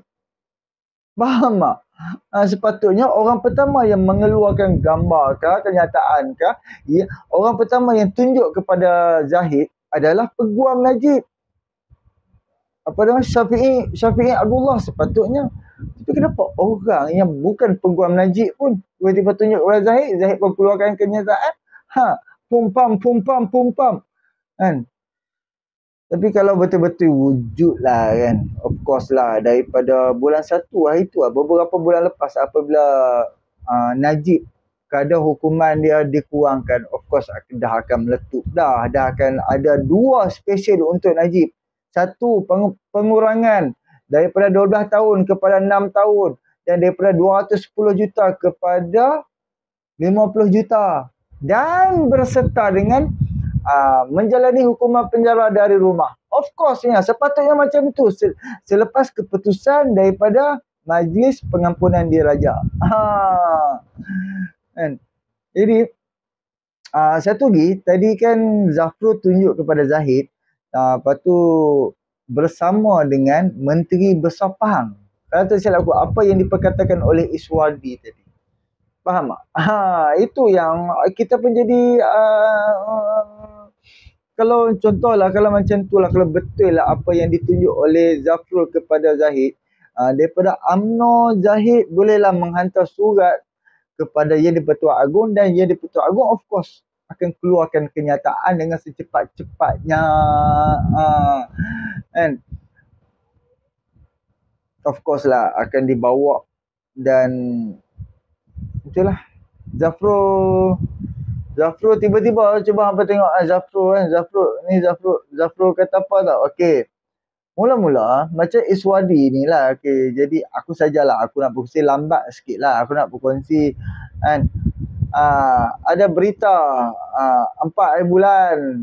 Faham tak? Uh, sepatutnya orang pertama yang mengeluarkan gambar ke, kenyataan ke, ya, orang pertama yang tunjuk kepada Zahid adalah peguam Najib. Apa nama? Syafi'i, Syafi'i Abdullah sepatutnya. Tapi kenapa orang yang bukan peguam Najib pun tiba-tiba tunjuk kepada Zahid, Zahid pun keluarkan kenyataan? Ha, pum pam, pum pam, pum pam. Kan? Tapi kalau betul-betul wujud lah kan, of course lah daripada bulan satu hari tu lah, beberapa bulan lepas apabila uh, Najib kadar hukuman dia dikurangkan, of course dah akan meletup dah, dah akan ada dua special untuk Najib. Satu, peng pengurangan daripada dua belas tahun kepada enam tahun dan daripada dua ratus sepuluh juta kepada lima puluh juta dan berserta dengan Uh, menjalani hukuman penjara dari rumah. Of course ya, sepatutnya macam tu selepas keputusan daripada Majlis Pengampunan Diraja. Ha. Kan? Jadi uh, satu lagi tadi kan Zafrul tunjuk kepada Zahid, uh, lepas tu bersama dengan Menteri Besar Pahang. Kalau tak silap aku, apa yang diperkatakan oleh Iswadi tadi. Faham tak? Ha, itu yang kita pun jadi uh, kalau contohlah, kalau macam tu lah, kalau betul lah apa yang ditunjuk oleh Zafrul kepada Zahid, uh, daripada UMNO, Zahid bolehlah menghantar surat kepada Yang di-Pertuan Agong, dan Yang di-Pertuan Agong of course akan keluarkan kenyataan dengan secepat-cepatnya. Uh, and of course lah akan dibawa, dan itulah Zafrul Zafrul tiba-tiba cuba hampa tengok ah, Zafrul kan Zafrul ni Zafrul Zafrul kata apa tak? Okey. Mula-mula macam Iswadi ni lah. Okey, jadi aku sajalah aku nak berkongsi lambat sikit lah. Aku nak berkongsi kan. Uh, ada berita uh, empat bulan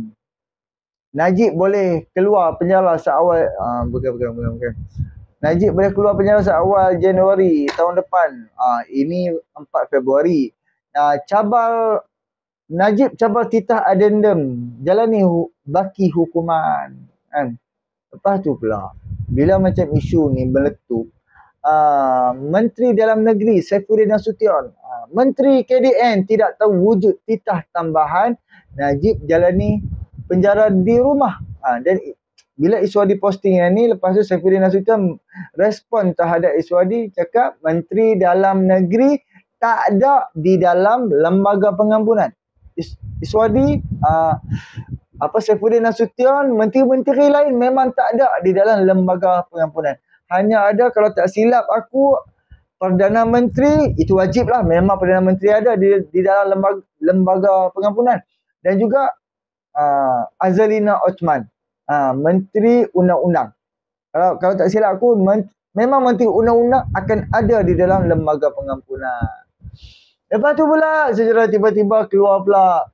Najib boleh keluar penjara seawal uh, bukan bukan bukan bukan. Najib boleh keluar penjara seawal Januari tahun depan. Uh, ini empat Februari. Uh, cabar Najib cabar titah adendum jalani hu, baki hukuman kan. Lepas tu pula bila macam isu ni meletup, uh, Menteri Dalam Negeri Saifuddin Nasution, uh, Menteri K D N tidak tahu wujud titah tambahan Najib jalani penjara di rumah. Uh, dan bila Iswadi posting yang ni, lepas tu Saifuddin Nasution respon terhadap Iswadi, cakap Menteri Dalam Negeri tak ada di dalam lembaga pengampunan. Is, Iswadi, uh, apa Saifuddin Nasution, menteri-menteri lain memang tak ada di dalam lembaga pengampunan. Hanya ada, kalau tak silap aku, Perdana Menteri, itu wajib lah, memang Perdana Menteri ada di, di dalam lembaga, lembaga pengampunan. Dan juga uh, Azalina Othman, uh, Menteri Undang-Undang. Kalau kalau tak silap aku, men, memang Menteri Undang-Undang akan ada di dalam lembaga pengampunan. Lepas tu pula secara tiba-tiba keluar pula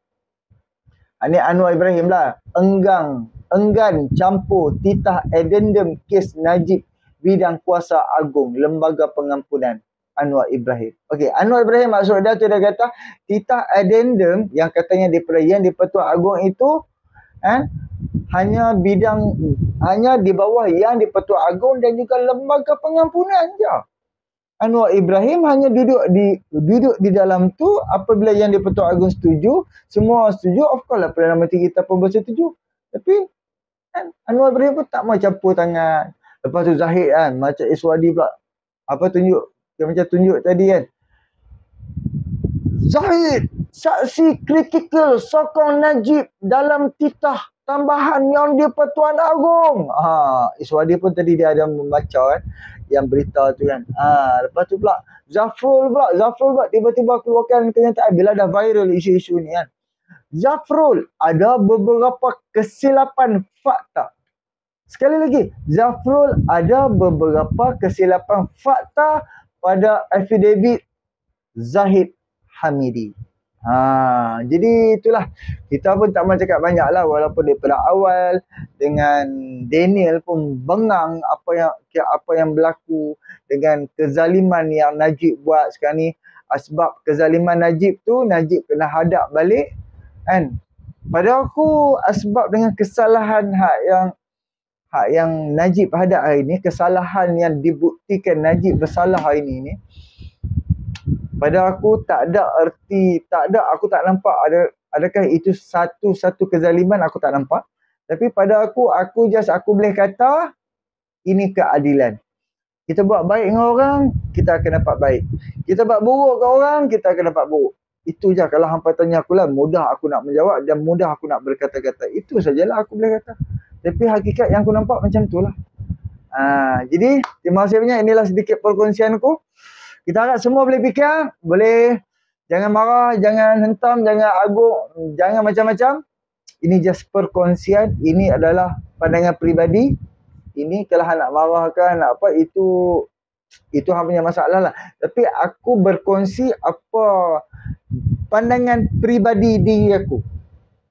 ini Anwar Ibrahim lah, enggang enggan campur titah addendum kes Najib bidang kuasa agung lembaga pengampunan. Anwar Ibrahim. Okey, Anwar Ibrahim maksud dia tu dia kata titah addendum yang katanya daripada Yang di-Pertuan Agong itu kan, hanya bidang hanya di bawah Yang di-Pertuan Agong dan juga lembaga pengampunan je. Anwar Ibrahim hanya duduk di duduk di dalam tu apabila Yang di-Pertuan Agong setuju, semua setuju, of course lah Perdana Menteri kita pun bersetuju. Tapi kan, Anwar Ibrahim pun tak mau campur tangan. Lepas tu Zahid kan, macam Iswadi pula apa tunjuk, macam tunjuk tadi kan. Zahid, saksi kritikal sokong Najib dalam titah tambahan Yang di-Pertuan Agong. Ha, Iswadi pun tadi dia ada membaca kan yang berita tu kan. Ha, lepas tu pula Zafrul pula, Zafrul pula tiba-tiba keluarkan kenyataan bila dah viral isu-isu ni kan. Zafrul, ada beberapa kesilapan fakta. Sekali lagi, Zafrul ada beberapa kesilapan fakta pada affidavit Zahid Hamidi. Ha, jadi itulah, kita pun tak mahu cakap banyak lah, walaupun daripada awal dengan Daniel pun bengang apa yang apa yang berlaku dengan kezaliman yang Najib buat sekarang ni. Sebab kezaliman Najib tu, Najib kena hadap balik kan. Pada aku sebab dengan kesalahan hak yang hak yang Najib hadap hari ni, kesalahan yang dibuktikan Najib bersalah hari ni ni, pada aku tak ada erti, tak ada, aku tak nampak ada adakah itu satu-satu kezaliman, aku tak nampak. Tapi pada aku, aku just aku boleh kata ini keadilan. Kita buat baik dengan orang, kita akan dapat baik. Kita buat buruk ke orang, kita akan dapat buruk. Itu je kalau hampa tanya aku lah, mudah aku nak menjawab dan mudah aku nak berkata-kata. Itu sajalah aku boleh kata. Tapi hakikat yang aku nampak macam itulah. Ha, jadi terima kasih banyak, inilah sedikit perkongsianku. Kita harap semua boleh fikir, boleh jangan marah, jangan hentam, jangan aguk, jangan macam-macam. Ini just perkongsian, ini adalah pandangan peribadi. Ini kalau nak marah ke nak apa, itu itu hang punya masalah lah. Tapi aku berkongsi apa pandangan peribadi diri aku.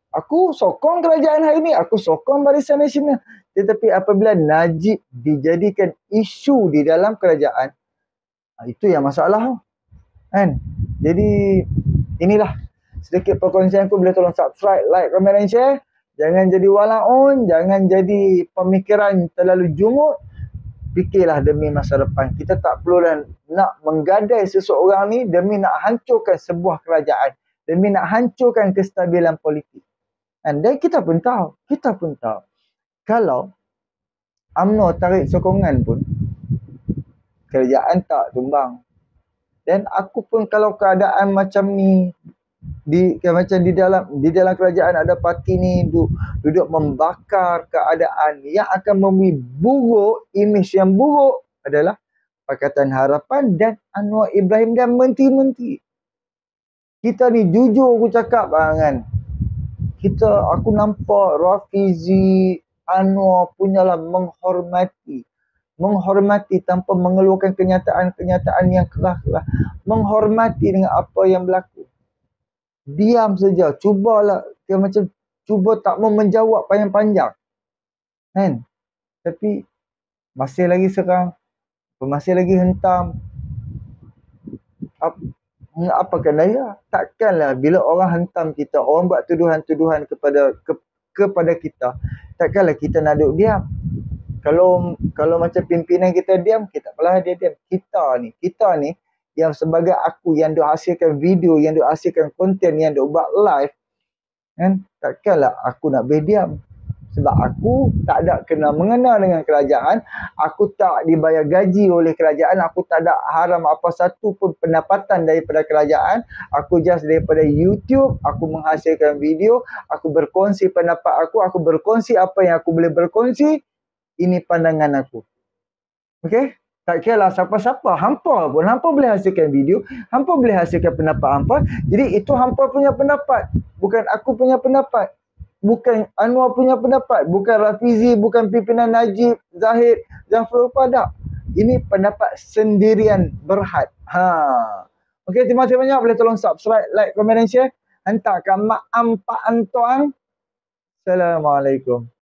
Aku sokong kerajaan hari ini, aku sokong Barisan Nasional. Tetapi apabila Najib dijadikan isu di dalam kerajaan, itu yang masalah kan. Jadi inilah sedikit perkongsian aku. Boleh tolong subscribe, like, komen dan share. Jangan jadi walaun, jangan jadi pemikiran terlalu jumut. Fikirlah demi masa depan. Kita tak perlu nak menggadai seseorang ni demi nak hancurkan sebuah kerajaan, demi nak hancurkan kestabilan politik. Dan kita pun tahu, kita pun tahu kalau U M N O tarik sokongan pun kerajaan tak tumbang. Dan aku pun kalau keadaan macam ni, di macam di dalam di dalam kerajaan ada parti ni duduk, duduk membakar keadaan, yang akan memberi buruk, imej yang buruk adalah Pakatan Harapan dan Anwar Ibrahim dan menteri-menteri. Kita ni jujur aku cakap kan, kita aku nampak Rafizi, Anwar punyalah menghormati menghormati tanpa mengeluarkan kenyataan-kenyataan yang keras-keras, menghormati dengan apa yang berlaku. Diam saja, cubalah dia macam cuba tak mau menjawab panjang-panjang. Kan? Tapi masih lagi serang, masih lagi hentam. Apa, apakan daya? Takkanlah bila orang hentam kita, orang buat tuduhan-tuduhan kepada ke, kepada kita, takkanlah kita nak duduk diam. Kalau kalau macam pimpinan kita diam, kita malah dia diam. Kita ni, kita ni yang sebagai aku yang duk hasilkan video, yang duk hasilkan konten, yang duk buat live, kan? Takkanlah aku nak berdiam. Sebab aku tak ada kena mengena dengan kerajaan, aku tak dibayar gaji oleh kerajaan, aku tak ada haram apa satu pun pendapatan daripada kerajaan. Aku just daripada YouTube, aku menghasilkan video, aku berkongsi pendapat aku, aku berkongsi apa yang aku boleh berkongsi. Ini pandangan aku. Okey? Tak kira lah siapa-siapa. Hampa pun. Hampa boleh hasilkan video. Hampa boleh hasilkan pendapat hampa. Jadi itu hampa punya pendapat. Bukan aku punya pendapat. Bukan Anwar punya pendapat. Bukan Rafizi. Bukan pimpinan Najib, Zahid, Jaafar pada. Ini pendapat sendirian Berhad. Ha. Okey, terima kasih banyak. Boleh tolong subscribe, like, komen dan share. Hantarkan mak am, pak, antuang. Assalamualaikum.